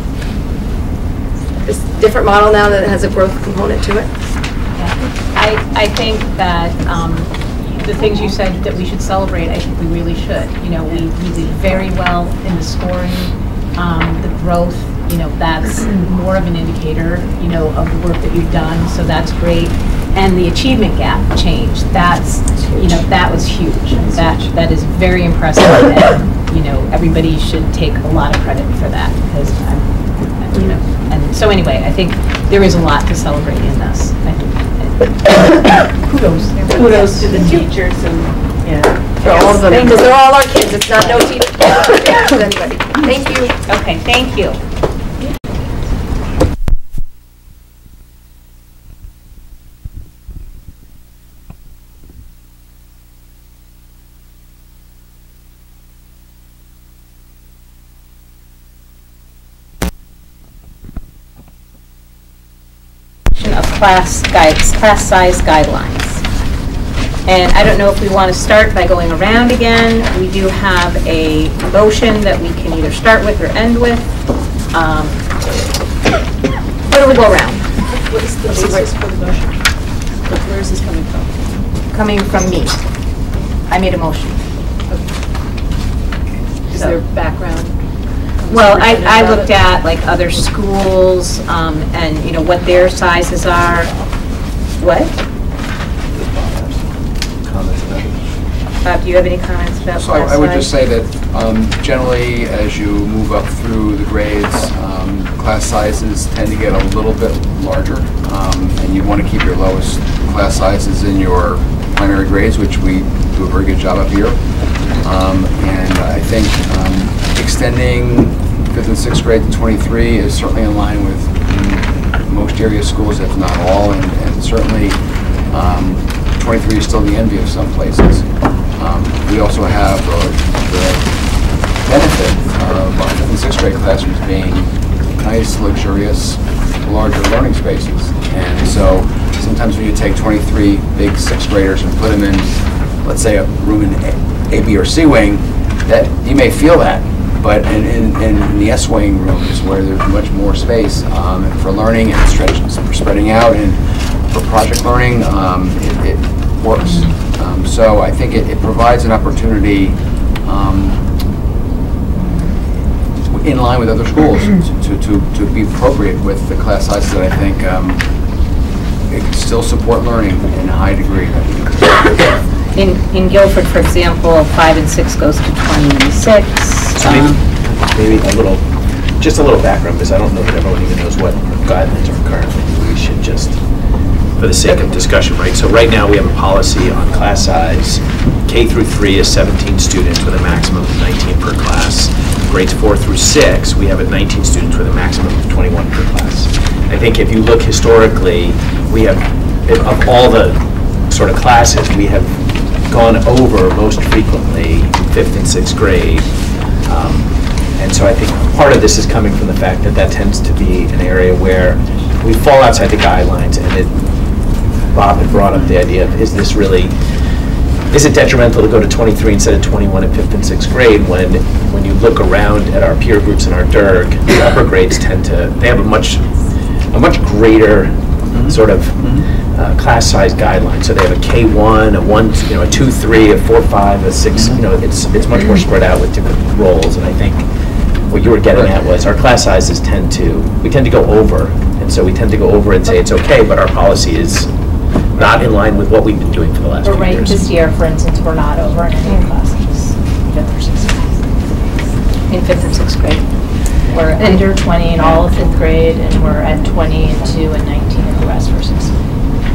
this different model now that has a growth component to it? I think that the things you said that we should celebrate, I think we really should. You know, we did very well in the scoring, the growth, you know, that's more of an indicator, you know, of the work that you've done, so that's great. And the achievement gap change, that's, you know, that was huge. That is very impressive, and, you know, everybody should take a lot of credit for that, because, you know, and so anyway, I think there is a lot to celebrate in this. Kudos to the teachers and, yeah. For all of them, because they're all our kids. It's not no teacher to anybody. Thank you. Okay, thank you. Of class size guidelines. And I don't know if we want to start by going around again. We do have a motion that we can either start with or end with. Where do we go around? What is the basis for the motion? Where is this coming from? Coming from me. I made a motion. Is there background? Well, I looked at like other schools and, you know, what their sizes are. What? Bob, do you have any comments about So class I would size? just say that generally, as you move up through the grades, class sizes tend to get a little bit larger, and you want to keep your lowest class sizes in your primary grades, which we do a very good job of here. And I think extending 5th and 6th grade to 23 is certainly in line with most area schools, if not all, and certainly 23 is still the envy of some places. We also have the benefit of our 5th and 6th grade classrooms being nice, luxurious, larger learning spaces. And so sometimes when you take 23 big 6th graders and put them in, let's say, a room in A, B, or C wing, that you may feel that. But in the S wing rooms, where there's much more space for learning and spreading out, and for project learning, it works. So I think it provides an opportunity in line with other schools to be appropriate with the class sizes that I think it can still support learning in a high degree. In Guilford, for example, 5 and 6 goes to 26. So maybe just a little background, because I don't know that everyone even knows what guidelines are currently. We should just, for the sake of discussion, right? So right now we have a policy on class size. K through 3 is 17 students with a maximum of 19 per class. Grades 4 through 6, we have at 19 students with a maximum of 21 per class. I think if you look historically, we have, of all the sort of classes, we have gone over most frequently 5th and 6th grade. And so I think part of this is coming from the fact that that tends to be an area where we fall outside the guidelines, and Bob had brought up the idea of, is it detrimental to go to 23 instead of 21 at 5th and 6th grade when you look around at our peer groups in our DIRG, the upper grades they have a much greater sort of class size guideline. So they have a K1, a 1, you know, a 2, 3, a 4, 5, a 6. You know, it's much more spread out with different roles. And I think what you were getting at was our class sizes tend to go over, and so we tend to go over and say it's okay, but our policy is not in line with what we've been doing for the last few Right, years. this year, for instance, we're not over in any classes, 5th or 6th grade. In 5th and 6th grade. We're under 20 in all of 5th grade, and we're at 20 and 2 and 19 in the rest for 6th grade.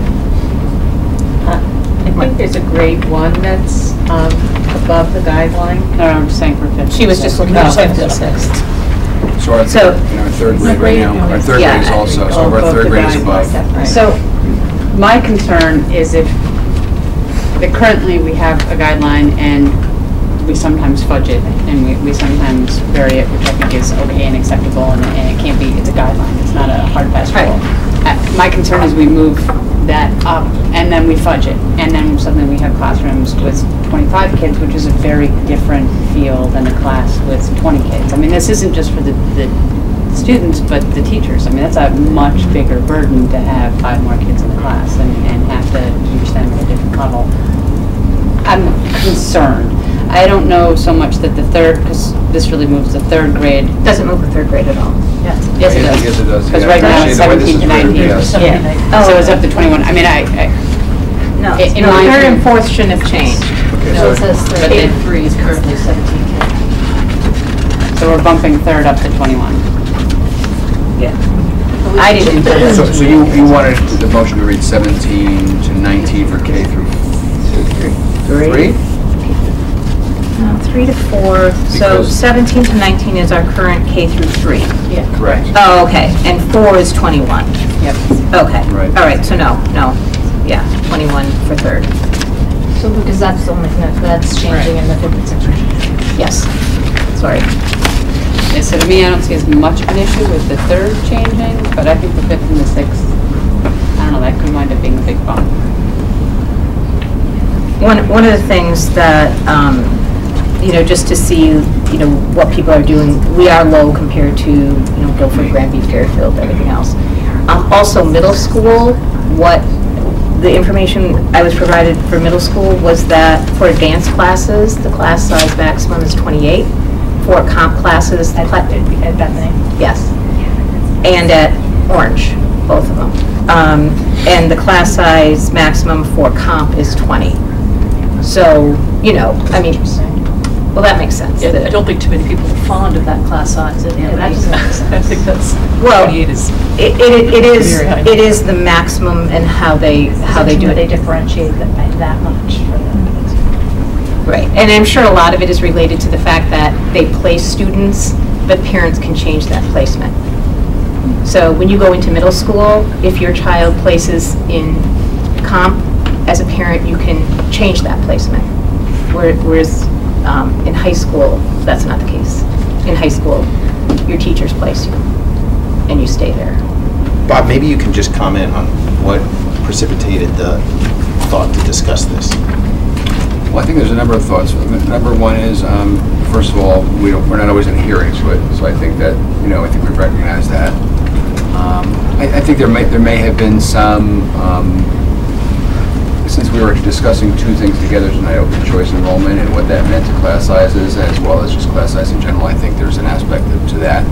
I think there's a grade 1 that's above the guideline. No, I'm just saying for 5th. She was just looking at 5th and 6th. So our 3rd grade right now, our 3rd grade is also, so our 3rd grade is above. So my concern is that currently we have a guideline and we sometimes fudge it and we sometimes vary it, which I think is okay and acceptable, and it can't be, it's a guideline, it's not a hard fast rule. My concern is we move that up, and then we fudge it, and then suddenly we have classrooms with 25 kids, which is a very different feel than a class with 20 kids. I mean, this isn't just for the students, but the teachers. I mean, that's a much bigger burden to have 5 more kids in the class and have to teach them at a different level. I'm concerned. I don't know so much that the third, because this really moves the third grade. Doesn't move the third grade at all. Yes, it does. Yes, it does. Because Yeah. right now it's Actually, the way this 17 to is 19. written, yes. Yeah. So it's up to 21. I mean, No, in no, my third and opinion- fourth shouldn't have changed. Okay, No, it so- says But third they- and 3 is currently 17 kids. So we're bumping third up to 21. Yeah. I didn't. So you wanted the motion to read 17 to 19 for K through 3? 3 to 4, so Because- 17 to 19 is our current K through 3. Yeah. Correct. Oh, okay, and 4 is 21. Yep. Okay, Right. all right, so no, yeah, 21 for third. So because that's the only thing that's changing in the 5th and 6th grade. Yes, sorry. Yeah, so to me, I don't see as much of an issue with the third changing, but I think the 5th and the 6th, I don't know, that could wind up being a big bump. One of the things that, just to see, what people are doing, we are low compared to, Guilford, Granby, Fairfield, everything else. Also, middle school, the information I was provided for middle school was that for advanced classes, the class size maximum is 28. For comp classes, At Bethany. yes, and at Orange, both of them. And the class size maximum for comp is 20. So, well, that makes sense. Yeah, I don't think too many people are fond of that class size. that doesn't make sense. I think that's, Well, 28 is it very high. is the maximum and how they do They it. differentiate that by that much for them. Right, and I'm sure a lot of it is related to the fact that they place students, but parents can change that placement. So when you go into middle school, if your child places in comp, as a parent, you can change that placement. Whereas in high school, that's not the case. In high school, your teachers place you, and you stay there. Bob, maybe you can just comment on what precipitated the thought to discuss this. Well, I think there's a number of thoughts. Number one is, first of all, we're not always in hearings, so I think that, I think we've recognized that. I think there may have been some, since we were discussing two things together tonight, open choice enrollment and what that meant to class sizes, as well as just class size in general, I think there's an aspect to that.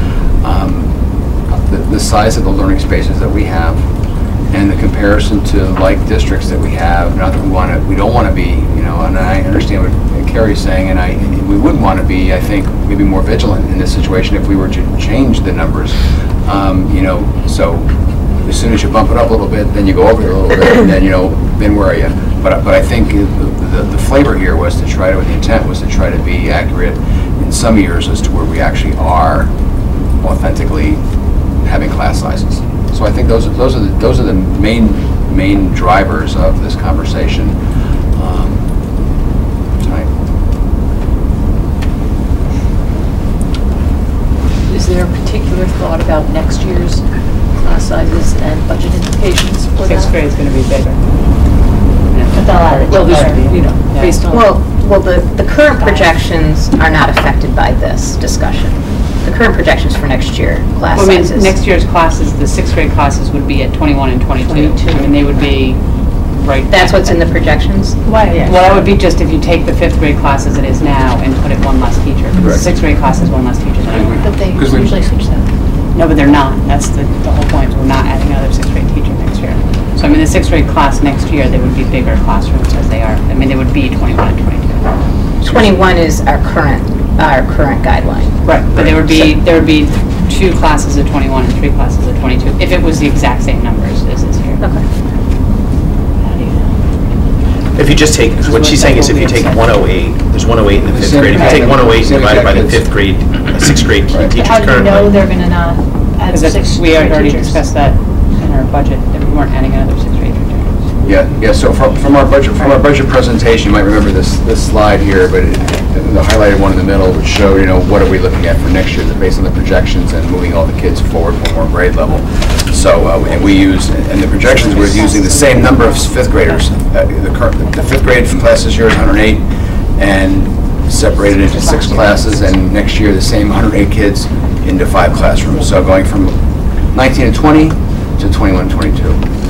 The size of the learning spaces that we have, and the comparison to like districts that we have, not that we don't want to be, and I understand what Carrie's saying, and we wouldn't want to be, I think, maybe more vigilant in this situation if we were to change the numbers, so as soon as you bump it up a little bit, then you go over it a little bit, and then, then where are you? But I think the flavor here was to try to, the intent was to try to be accurate in some years as to where we actually are authentically having class sizes. So I think those are the main drivers of this conversation tonight. is there a particular thought about next year's class sizes and budget implications for that? 6th grade is going to be bigger. But they'll add it Well, there's, together. based on. Well, the current projections are not affected by this discussion. The current projections for next year, class Well, I mean, sizes. next year's classes, the 6th grade classes would be at 21 and 22. I mean, they would be right. That's what's in the projections? Why? Well, that would be just if you take the 5th grade class as it is now and put it one less teacher. Correct. 6th grade class is one less teacher. But they Because we- usually switch that. No, but they're not. That's the whole point. We're not adding another 6th grade teacher next year. So I mean, the 6th grade class next year, they would be bigger classrooms as they are. I mean, they would be 21 and 22. 21 is our current guideline. Right, but there would be 2 classes of 21 and 3 classes of 22, if it was the exact same numbers as this year. Okay. If you just take, what she's saying is if you take 108, there's 108 in the 5th grade. If you take 108 and divide it by the 5th grade, 6th grade teachers How do you know currently. they're going to not add Because 6th we had grade already teachers? discussed that in our budget, that we weren't adding another 6th grade teacher. Yeah. So from our budget presentation, you might remember this slide here, but the highlighted one in the middle, which showed, what are we looking at for next year, based on the projections and moving all the kids forward one more grade level. So, and we use, and the projections, we're using the same number of fifth graders. The fifth grade class this year is 108, and separated into 6 classes, and next year the same 108 kids into 5 classrooms. So going from 19 and 20 to 21 and 22.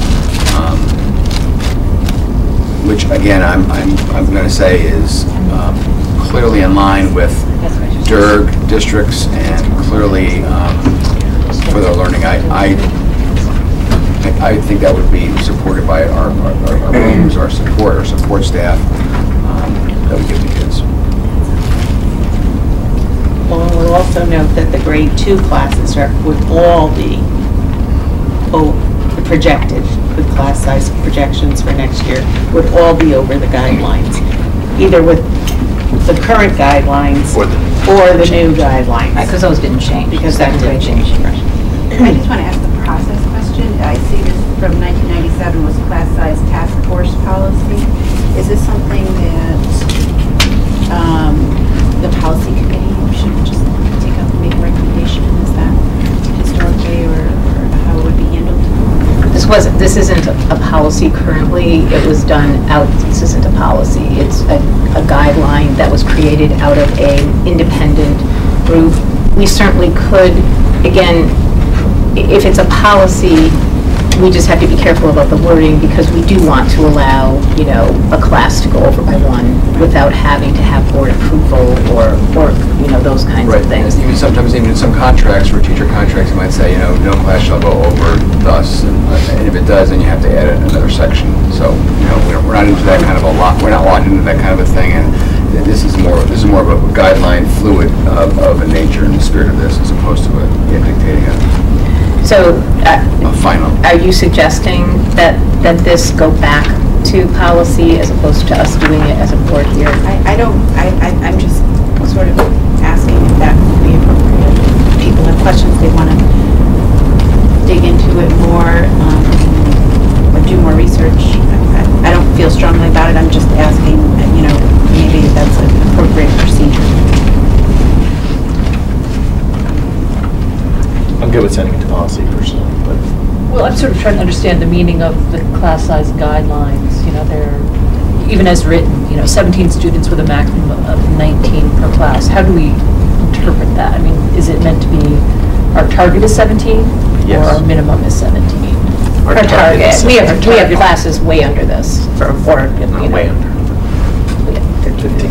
Which again, I'm going to say is clearly in line with DIRG districts and clearly for their learning. I think that would be supported by our rooms, our support staff that we give the kids. Well, we'll also note that the grade 2 classes would all be projected, with class size projections for next year, would all be over the guidelines, either with the current guidelines or the new guidelines. Because those didn't change. Because that didn't change. I just want to ask the process question. I see this from 1997 was class size task force policy. Is this something that the policy committee should just take up and make a recommendation? Is that historically or how it would be handled? This isn't a policy currently. It was done out. This isn't a policy. It's a guideline that was created out of an independent group. We certainly could, again, if it's a policy, we just have to be careful about the wording because we do want to allow, a class to go over by one without having to have board approval or those kinds of things. Even sometimes, even in some contracts, for teacher contracts, you might say, no class shall go over thus, and if it does, then you have to add another section. So, we're not into that kind of a lock. We're not locked into that kind of a thing, and this is more of a guideline, fluid of a nature and the spirit of this, as opposed to dictating a. So, final. Are you suggesting that this go back to policy as opposed to us doing it as a board here? I'm just sort of asking if that would be appropriate. If people have questions, they want to dig into it more or do more research. I don't feel strongly about it. I'm just asking, maybe that's an appropriate procedure. I'm good with sending it to policy personally, but. Well, I'm sort of trying to understand the meaning of the class size guidelines. They're, even as written, 17 students with a maximum of 19 per class. How do we interpret that? I mean, is it meant to be our target is 17? Yes. Or our minimum is 17? Our target. We have classes way under this, or way under. We have 13.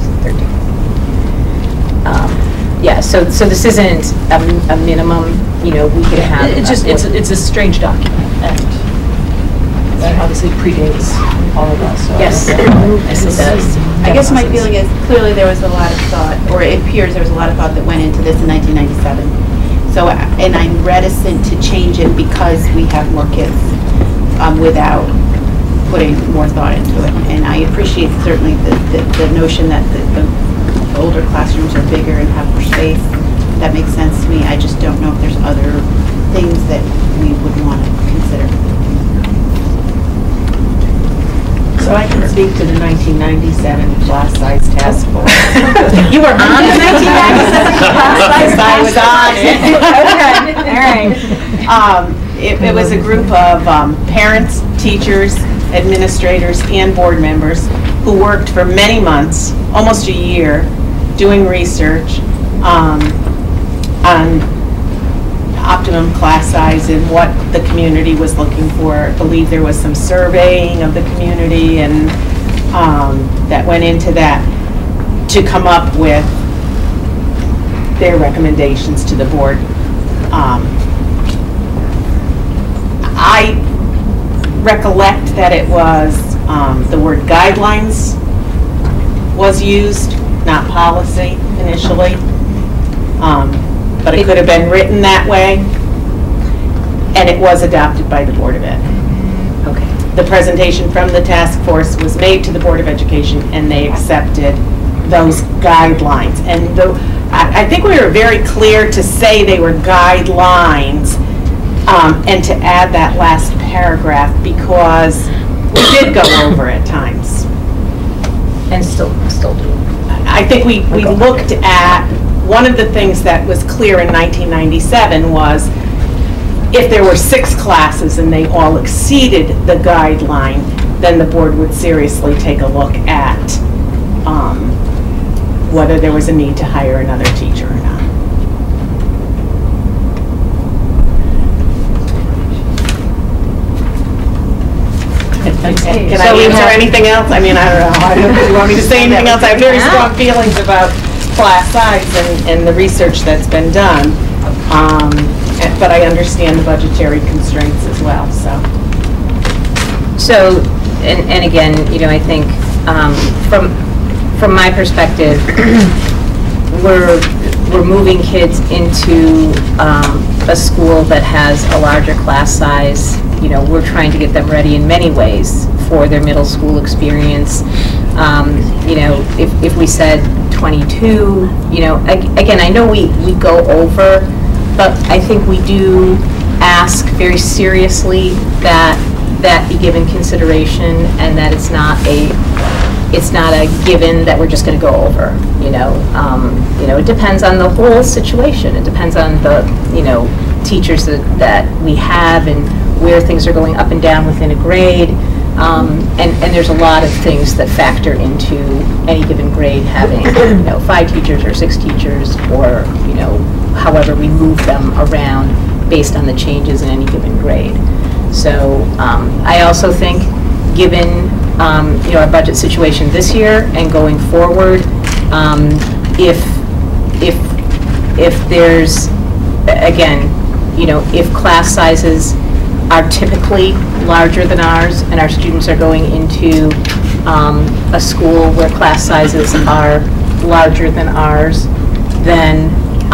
Yeah, so this isn't a minimum, we could have. It's a strange document, and obviously predates all of us. So yes, yes it does. I guess my feeling is clearly there was a lot of thought, or it appears there was a lot of thought that went into this in 1997. So, and I'm reticent to change it because we have more kids without putting more thought into it. And I appreciate certainly the notion that the older classrooms are bigger and have more space. That makes sense to me. I just don't know if there's other things that we would want to consider. So I can speak to the 1997 class size task force. You were on the 1997 class size task force? I was on it. Okay, all right. It was a group of parents, teachers, administrators, and board members who worked for many months, almost a year, doing research on optimum class size and what the community was looking for. I believe there was some surveying of the community and that went into that to come up with their recommendations to the board. I recollect that it was the word guidelines was used, not policy initially. But it could have been written that way, and it was adopted by the Board of Ed. Okay. The presentation from the task force was made to the Board of Education, and they accepted those guidelines. And I think we were very clear to say they were guidelines and to add that last paragraph because we did go over at times. And still do. I think we looked at, one of the things that was clear in 1997 was if there were 6 classes and they all exceeded the guideline, then the board would seriously take a look at whether there was a need to hire another teacher or not. Can I answer anything else? I mean, I don't know. Do you want me to say anything else? I have very strong feelings about class size and the research that's been done. But I understand the budgetary constraints as well, so. So, and again, you know, I think from my perspective, we're moving kids into a school that has a larger class size. You know, we're trying to get them ready in many ways for their middle school experience. You know, if we said 22, you know, again, I know we go over, but I think we do ask very seriously that be given consideration, and that it's not a given that we're just going to go over. You know, it depends on the whole situation. It depends on the, you know, teachers that we have and where things are going up and down within a grade. And there's a lot of things that factor into any given grade having, you know, 5 teachers or 6 teachers, or, you know, however we move them around based on the changes in any given grade. So I also think, given you know, our budget situation this year and going forward, if there's, again, you know, if class sizes are typically larger than ours and our students are going into a school where class sizes are larger than ours, then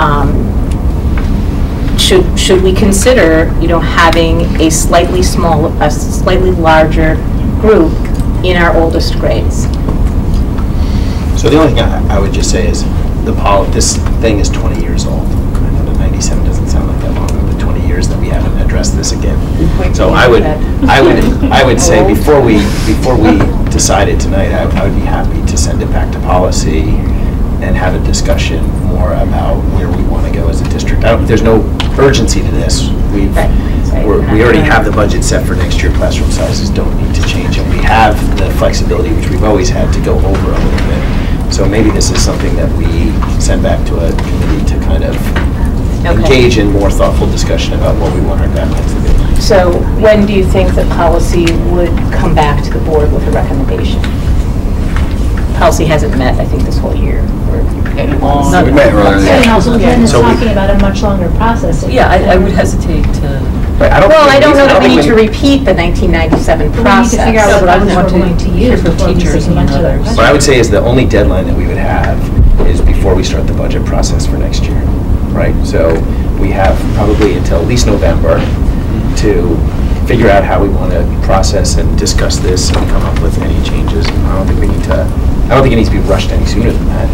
should we consider, you know, having a slightly larger group in our oldest grades? So the only thing I would just say is this thing is 20 years old. I know that 97 doesn't sound like that long, but 20 years that we haven't addressed this again. So I would say before we decided tonight, I would be happy to send it back to policy and have a discussion more about where we want to go as a district. There's no urgency to this. We already have the budget set for next year. Classroom sizes don't need to change, and we have the flexibility, which we've always had, to go over a little bit. So maybe this is something that we send back to a committee to kind of engage in more thoughtful discussion about what we want our guidelines to be. So when do you think that policy would come back to the board with a recommendation? Policy hasn't met, I think, this whole year. We met earlier. So talking about a much longer process. Yeah, I would hesitate to. Right, I don't know that we need to repeat the 1997 process. We need to figure out what others we're going to use before teachers and others. What I would say is the only deadline that we would have is before we start the budget process for next year, right? So we have probably until at least November to figure out how we want to process and discuss this and come up with any changes. I don't think it needs to be rushed any sooner than that.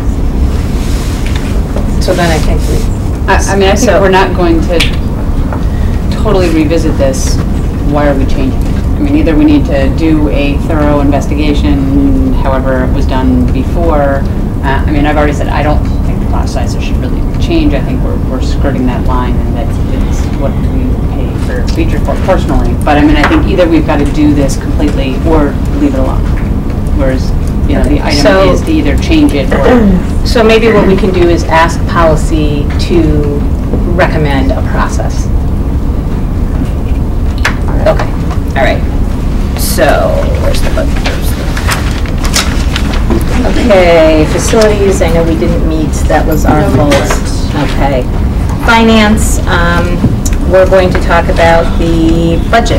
So then I think I mean, I think we're not going to totally revisit this. Why are we changing it? I mean, either we need to do a thorough investigation, however it was done before. I mean, I've already said I don't think the class sizes should really change. I think we're skirting that line, and that it's what do we pay for feature for personally. But I mean, I think either we've got to do this completely or leave it alone. Whereas, you know, the item is to either change it or. So maybe what we can do is ask policy to recommend a process. Okay, all right. So, where's the budget? Okay, facilities, I know we didn't meet, that was our fault. Okay. Finance, we're going to talk about the budget.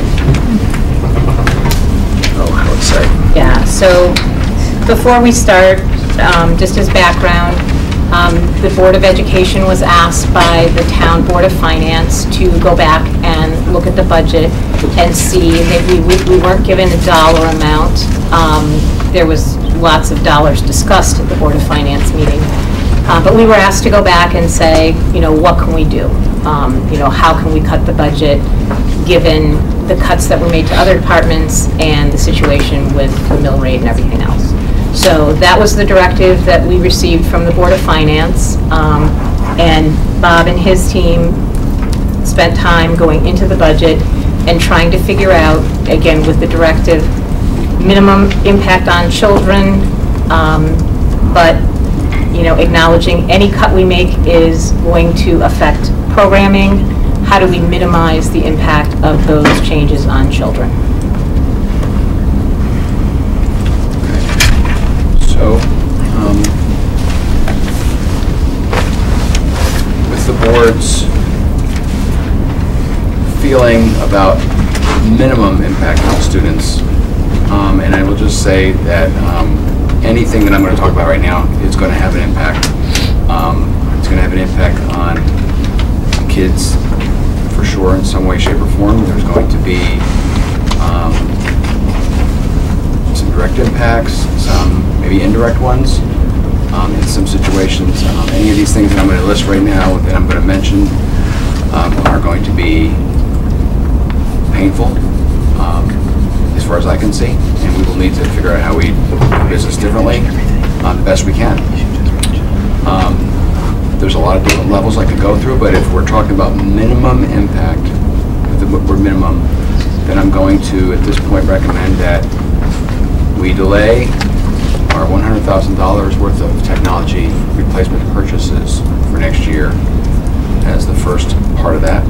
Oh, how exciting. Yeah, so before we start, just as background, the Board of Education was asked by the Town Board of Finance to go back and look at the budget and see that we weren't given a dollar amount. There was lots of dollars discussed at the Board of Finance meeting. But we were asked to go back and say, you know, what can we do? You know, how can we cut the budget given the cuts that were made to other departments and the situation with the mill rate and everything else? So that was the directive that we received from the Board of Finance. And Bob and his team spent time going into the budget and trying to figure out, again, with the directive, minimum impact on children, but acknowledging any cut we make is going to affect programming. How do we minimize the impact of those changes on children? So, with the board's feeling about minimum impact on students, and I will just say that anything that I'm going to talk about right now is going to have an impact. It's going to have an impact on kids, for sure, in some way, shape, or form. There's going to be some direct impacts, some maybe indirect ones. In some situations, any of these things that I'm going to list right now that I'm going to mention are going to be painful, as far as I can see, and we will need to figure out how we do business differently the best we can. There's a lot of different levels I could go through, but if we're talking about minimum impact, with the word minimum, then I'm going to, at this point, recommend that we delay our $100,000 worth of technology replacement purchases for next year as the first part of that.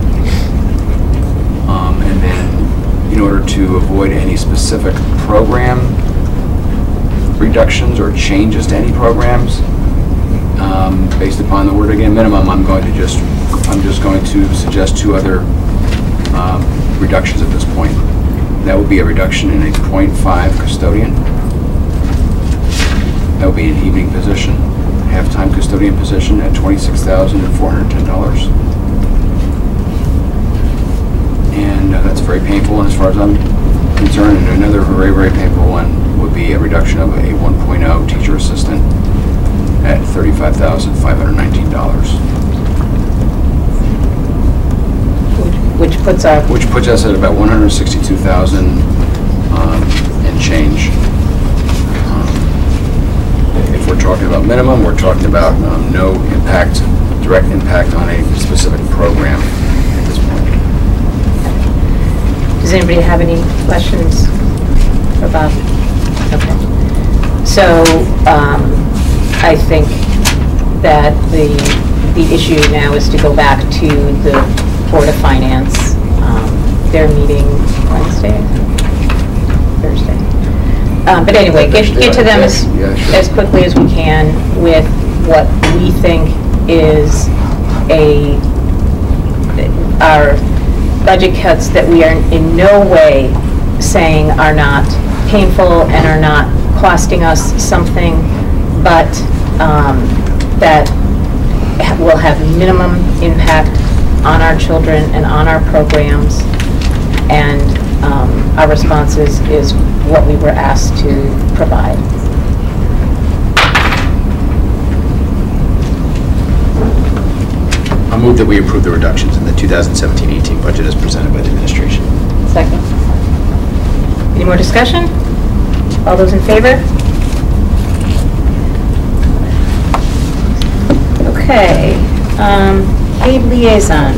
And then, in order to avoid any specific program reductions or changes to any programs, based upon the word again minimum, I'm just going to suggest two other reductions at this point. That would be a reduction in a 0.5 custodian. That would be an evening position, half-time custodian position at $26,410. And that's very painful, and as far as I'm concerned, and another very, very painful one would be a reduction of a 1.0 teacher assistant at $35,519. Which puts us at about $162,000 and change. If we're talking about minimum, we're talking about no impact, direct impact on a specific program at this point. Does anybody have any questions for Bob? Okay. So I think that the issue now is to go back to the Board of Finance. They're meeting Wednesday, Thursday. But anyway, get to them as quickly as we can with what we think is our budget cuts that we are in no way saying are not painful and are not costing us something, but that will have minimum impact on our children and on our programs, and our response is what we were asked to provide. I'll move that we approve the reductions in the 2017-18 budget as presented by the administration. Second. Any more discussion? All those in favor? Okay. Aid liaison.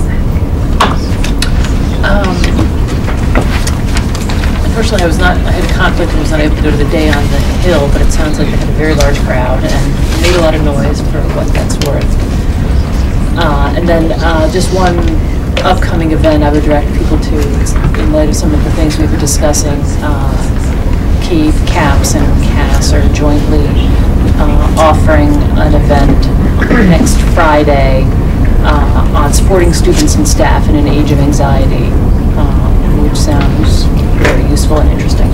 Unfortunately, I had a conflict and was not able to go to the day on the Hill, but it sounds like they had a very large crowd and made a lot of noise for what that's worth. And then just one upcoming event I would direct people to, in light of some of the things we were discussing. CAPS and CAS are jointly offering an event next Friday on supporting students and staff in an age of anxiety, which sounds very useful and interesting.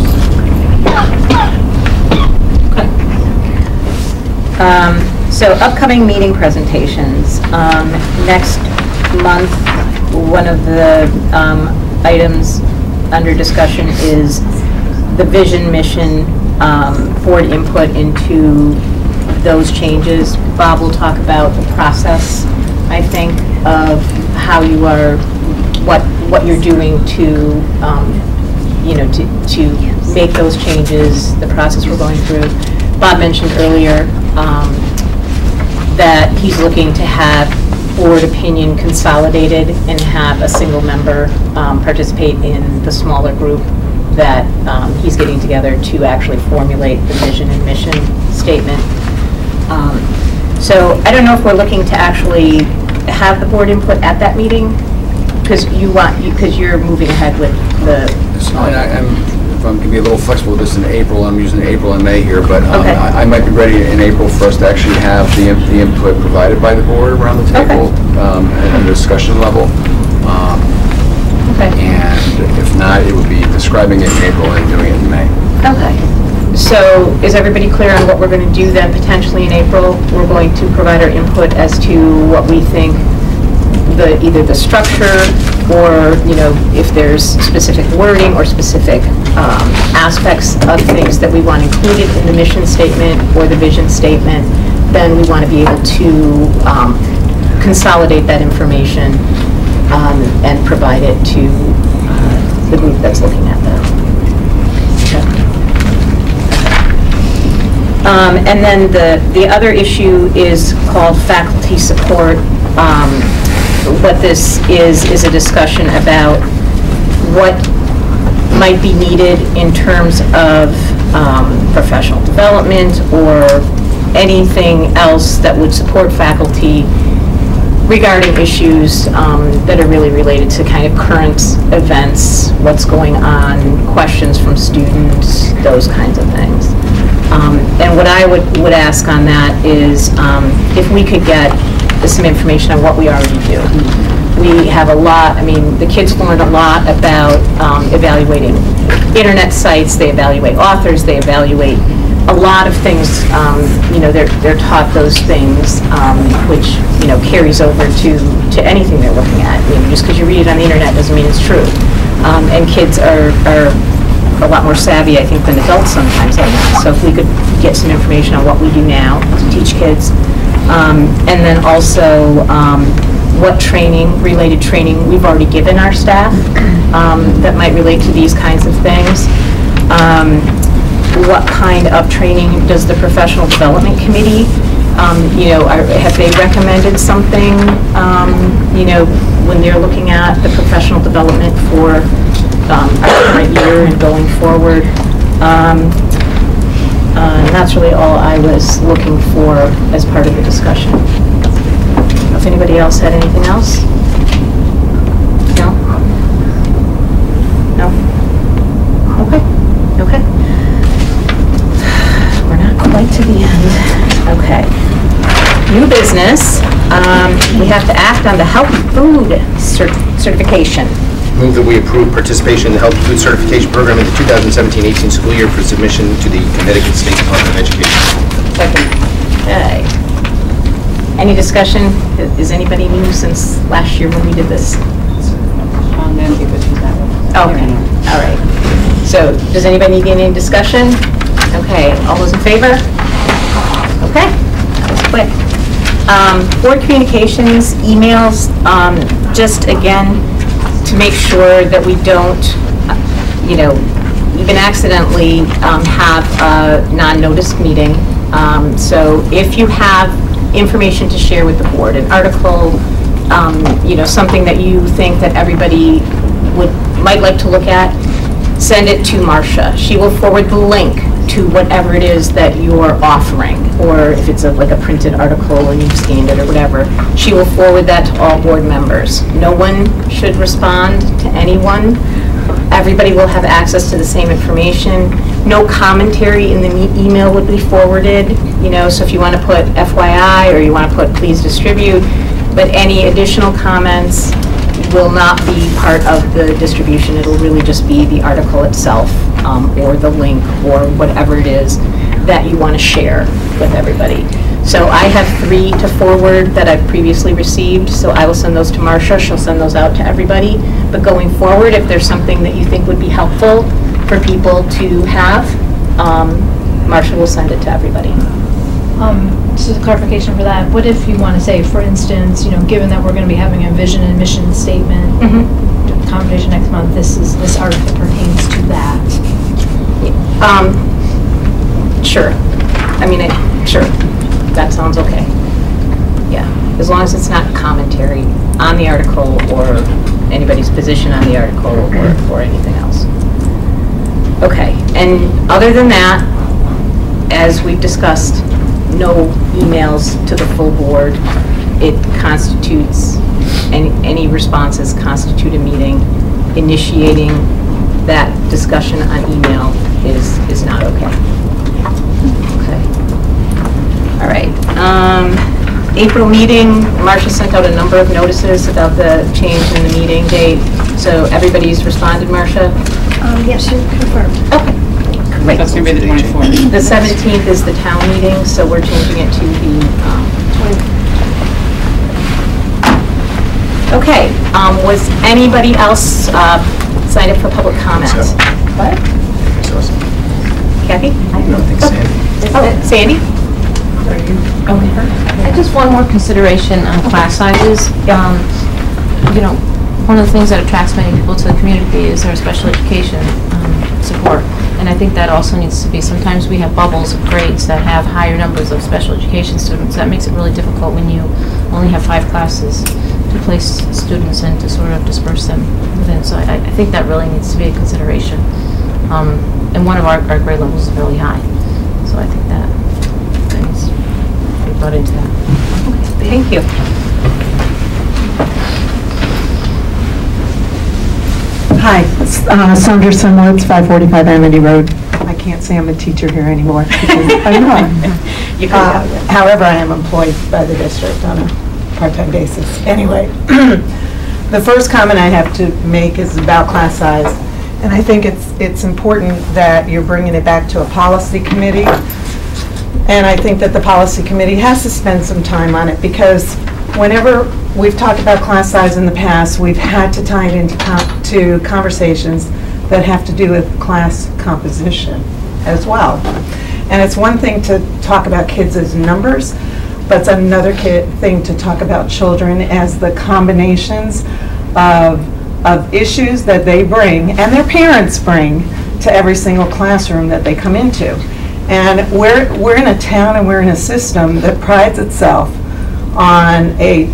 Okay. So upcoming meeting presentations. Next month, one of the items under discussion is the vision, mission, board input into those changes. Bob will talk about the process, I think, of how you are, what you're doing to, to make those changes, the process we're going through. Bob mentioned earlier that he's looking to have board opinion consolidated and have a single member participate in the smaller group that he's getting together to actually formulate the vision and mission statement. So I don't know if we're looking to actually have the board input at that meeting, because you're moving ahead with the. If I'm going to be a little flexible with this in April, I'm using April and May here, but Okay. I might be ready in April for us to actually have the input provided by the board around the table at a discussion level. Okay. And if not, it would be describing it in April and doing it in May. Okay. So is everybody clear on what we're going to do then potentially in April? We're going to provide our input as to what we think either the structure or, if there's specific wording or specific aspects of things that we want included in the mission statement or the vision statement, then we want to be able to consolidate that information and provide it to the group that's looking at that. Okay. And then the other issue is called faculty support. What this is a discussion about what might be needed in terms of professional development or anything else that would support faculty regarding issues that are really related to kind of current events, what's going on, questions from students, those kinds of things. And what I would ask on that is if we could get some information on what we already do. We have a lot, the kids learned a lot about evaluating internet sites, they evaluate authors, they evaluate a lot of things, they're taught those things, which, carries over to anything they're looking at. Just because you read it on the internet doesn't mean it's true. And kids are a lot more savvy, I think, than adults sometimes are not. So if we could get some information on what we do now to teach kids, and then also what related training we've already given our staff that might relate to these kinds of things. What kind of training does the Professional Development Committee, have they recommended something, when they're looking at the professional development for our current year and going forward? And that's really all I was looking for as part of the discussion. I don't know if anybody else had anything else? No? No? Okay. Okay. We're not quite to the end. Okay. New business. We have to act on the healthy food certification. Move that we approve participation in the Healthy Food Certification Program in the 2017-18 school year for submission to the Connecticut State Department of Education. Second. Okay. Any discussion? Is anybody new since last year when we did this? Nancy, but she's not. Okay. All right. So does anybody need any discussion? Okay. All those in favor? Okay. That was quick. Board communications, emails, just again, to make sure that we don't, even accidentally have a non-noticed meeting. So if you have information to share with the board, an article, something that you think that everybody might like to look at, send it to Marcia. She will forward the link to whatever it is that you're offering, or if it's like a printed article or you've scanned it or whatever, she will forward that to all board members. No one should respond to anyone. Everybody will have access to the same information. No commentary in the email would be forwarded, so if you want to put FYI or you want to put please distribute, but any additional comments will not be part of the distribution. It'll really just be the article itself, or the link, or whatever it is that you want to share with everybody. So I have 3 to forward that I've previously received, so I will send those to Marcia. She'll send those out to everybody. But going forward, if there's something that you think would be helpful for people to have, Marcia will send it to everybody. Just a clarification for that. What if you want to say, for instance, given that we're going to be having a vision and mission statement conversation next month, this article pertains to that? Sure. I mean, sure, that sounds okay. Yeah, as long as it's not commentary on the article or anybody's position on the article or anything else. Okay, and other than that, as we've discussed, no emails to the full board. It constitutes, any responses constitute a meeting. Initiating that discussion on email is not okay. Okay. All right. April meeting, Marcia sent out a number of notices about the change in the meeting date. So everybody's responded, Marcia? Yes, you confirmed. Okay. Great. That's going to be the 24th. The 17th is the town meeting, so we're changing it to the 20th. Okay. Was anybody else signed up for public comment? What? Kathy? I don't think Sandy. Oh, Sandy? Okay. Just one more consideration on class sizes. You know, one of the things that attracts many people to the community is our special education support. And I think that also needs to be, sometimes we have bubbles of grades that have higher numbers of special education students. That makes it really difficult when you only have 5 classes to place students and to sort of disperse them within. So I think that really needs to be a consideration. And one of our grade levels is really high. So I think that needs to be brought into that. Thank you. Hi, Sandra Simwitz, 545 Amity Road. I can't say I'm a teacher here anymore. I'm not. However, I am employed by the district on a part-time basis. Anyway, the first comment I have to make is about class size. And I think it's important that you're bringing it back to a policy committee. And I think that the policy committee has to spend some time on it, because whenever we've talked about class size in the past, we've had to tie it into to conversations that have to do with class composition as well. And it's one thing to talk about kids as numbers, but it's another thing to talk about children as the combinations of issues that they bring and their parents bring to every single classroom that they come into. And we're in a town and we're in a system that prides itself on a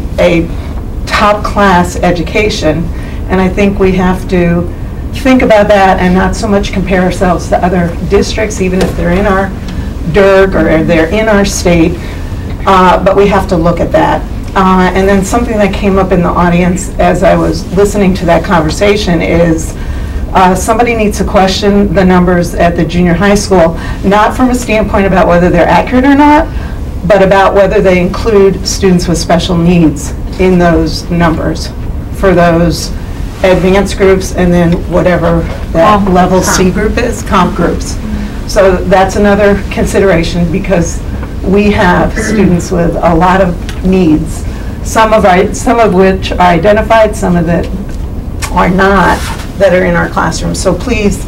top class education, and I think we have to think about that and not so much compare ourselves to other districts, even if they're in our DIRG or they're in our state, but we have to look at that. And then something that came up in the audience as I was listening to that conversation is somebody needs to question the numbers at the junior high school, not from a standpoint about whether they're accurate or not, but about whether they include students with special needs in those numbers for those advanced groups and then whatever that level C group is, comp groups. So that's another consideration, because we have students with a lot of needs, some of which are identified, some of that are not, that are in our classrooms. So please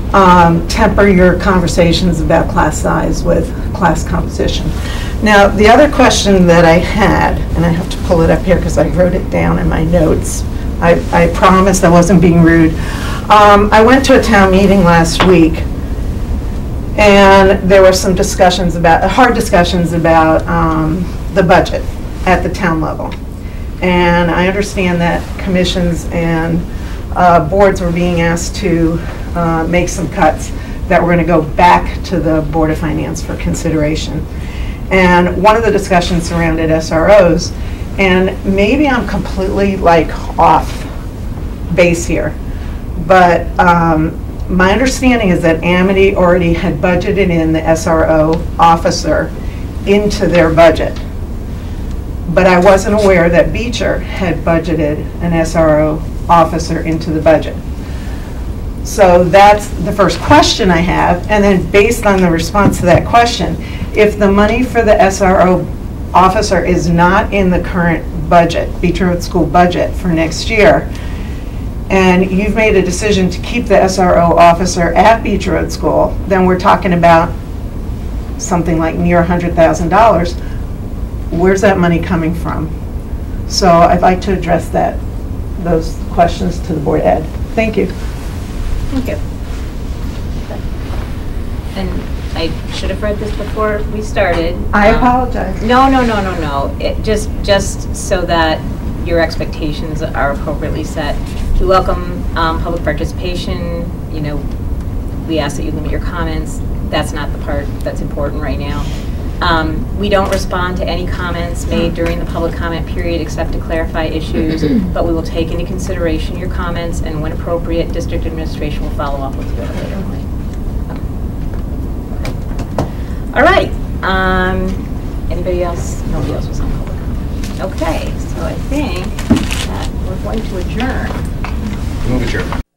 temper your conversations about class size with class composition. Now, the other question that I had, and I have to pull it up here because I wrote it down in my notes. I promised I wasn't being rude. I went to a town meeting last week, and there were some discussions about, hard discussions about the budget at the town level. And I understand that commissions and boards were being asked to make some cuts that were going to go back to the Board of Finance for consideration. And one of the discussions surrounded SROs, and maybe I'm completely like off base here, but my understanding is that Amity already had budgeted in the SRO officer into their budget. But I wasn't aware that Beecher had budgeted an SRO officer into the budget. So that's the first question I have, and then based on the response to that question, if the money for the SRO officer is not in the current budget, Beecher Road School budget for next year, and you've made a decision to keep the SRO officer at Beecher Road School, then we're talking about something like near $100,000. Where's that money coming from? So I'd like to address those questions to the Board of Ed. Thank you. Thank you. And I should have read this before we started. I apologize. No. It just so that your expectations are appropriately set. We welcome public participation. You know, we ask that you limit your comments. That's not the part that's important right now. We don't respond to any comments made during the public comment period except to clarify issues, but we will take into consideration your comments, and when appropriate, district administration will follow up with you at a later point. All right. Anybody else? Nobody else was on public comment. Okay, so I think that we're going to adjourn. Move adjourned.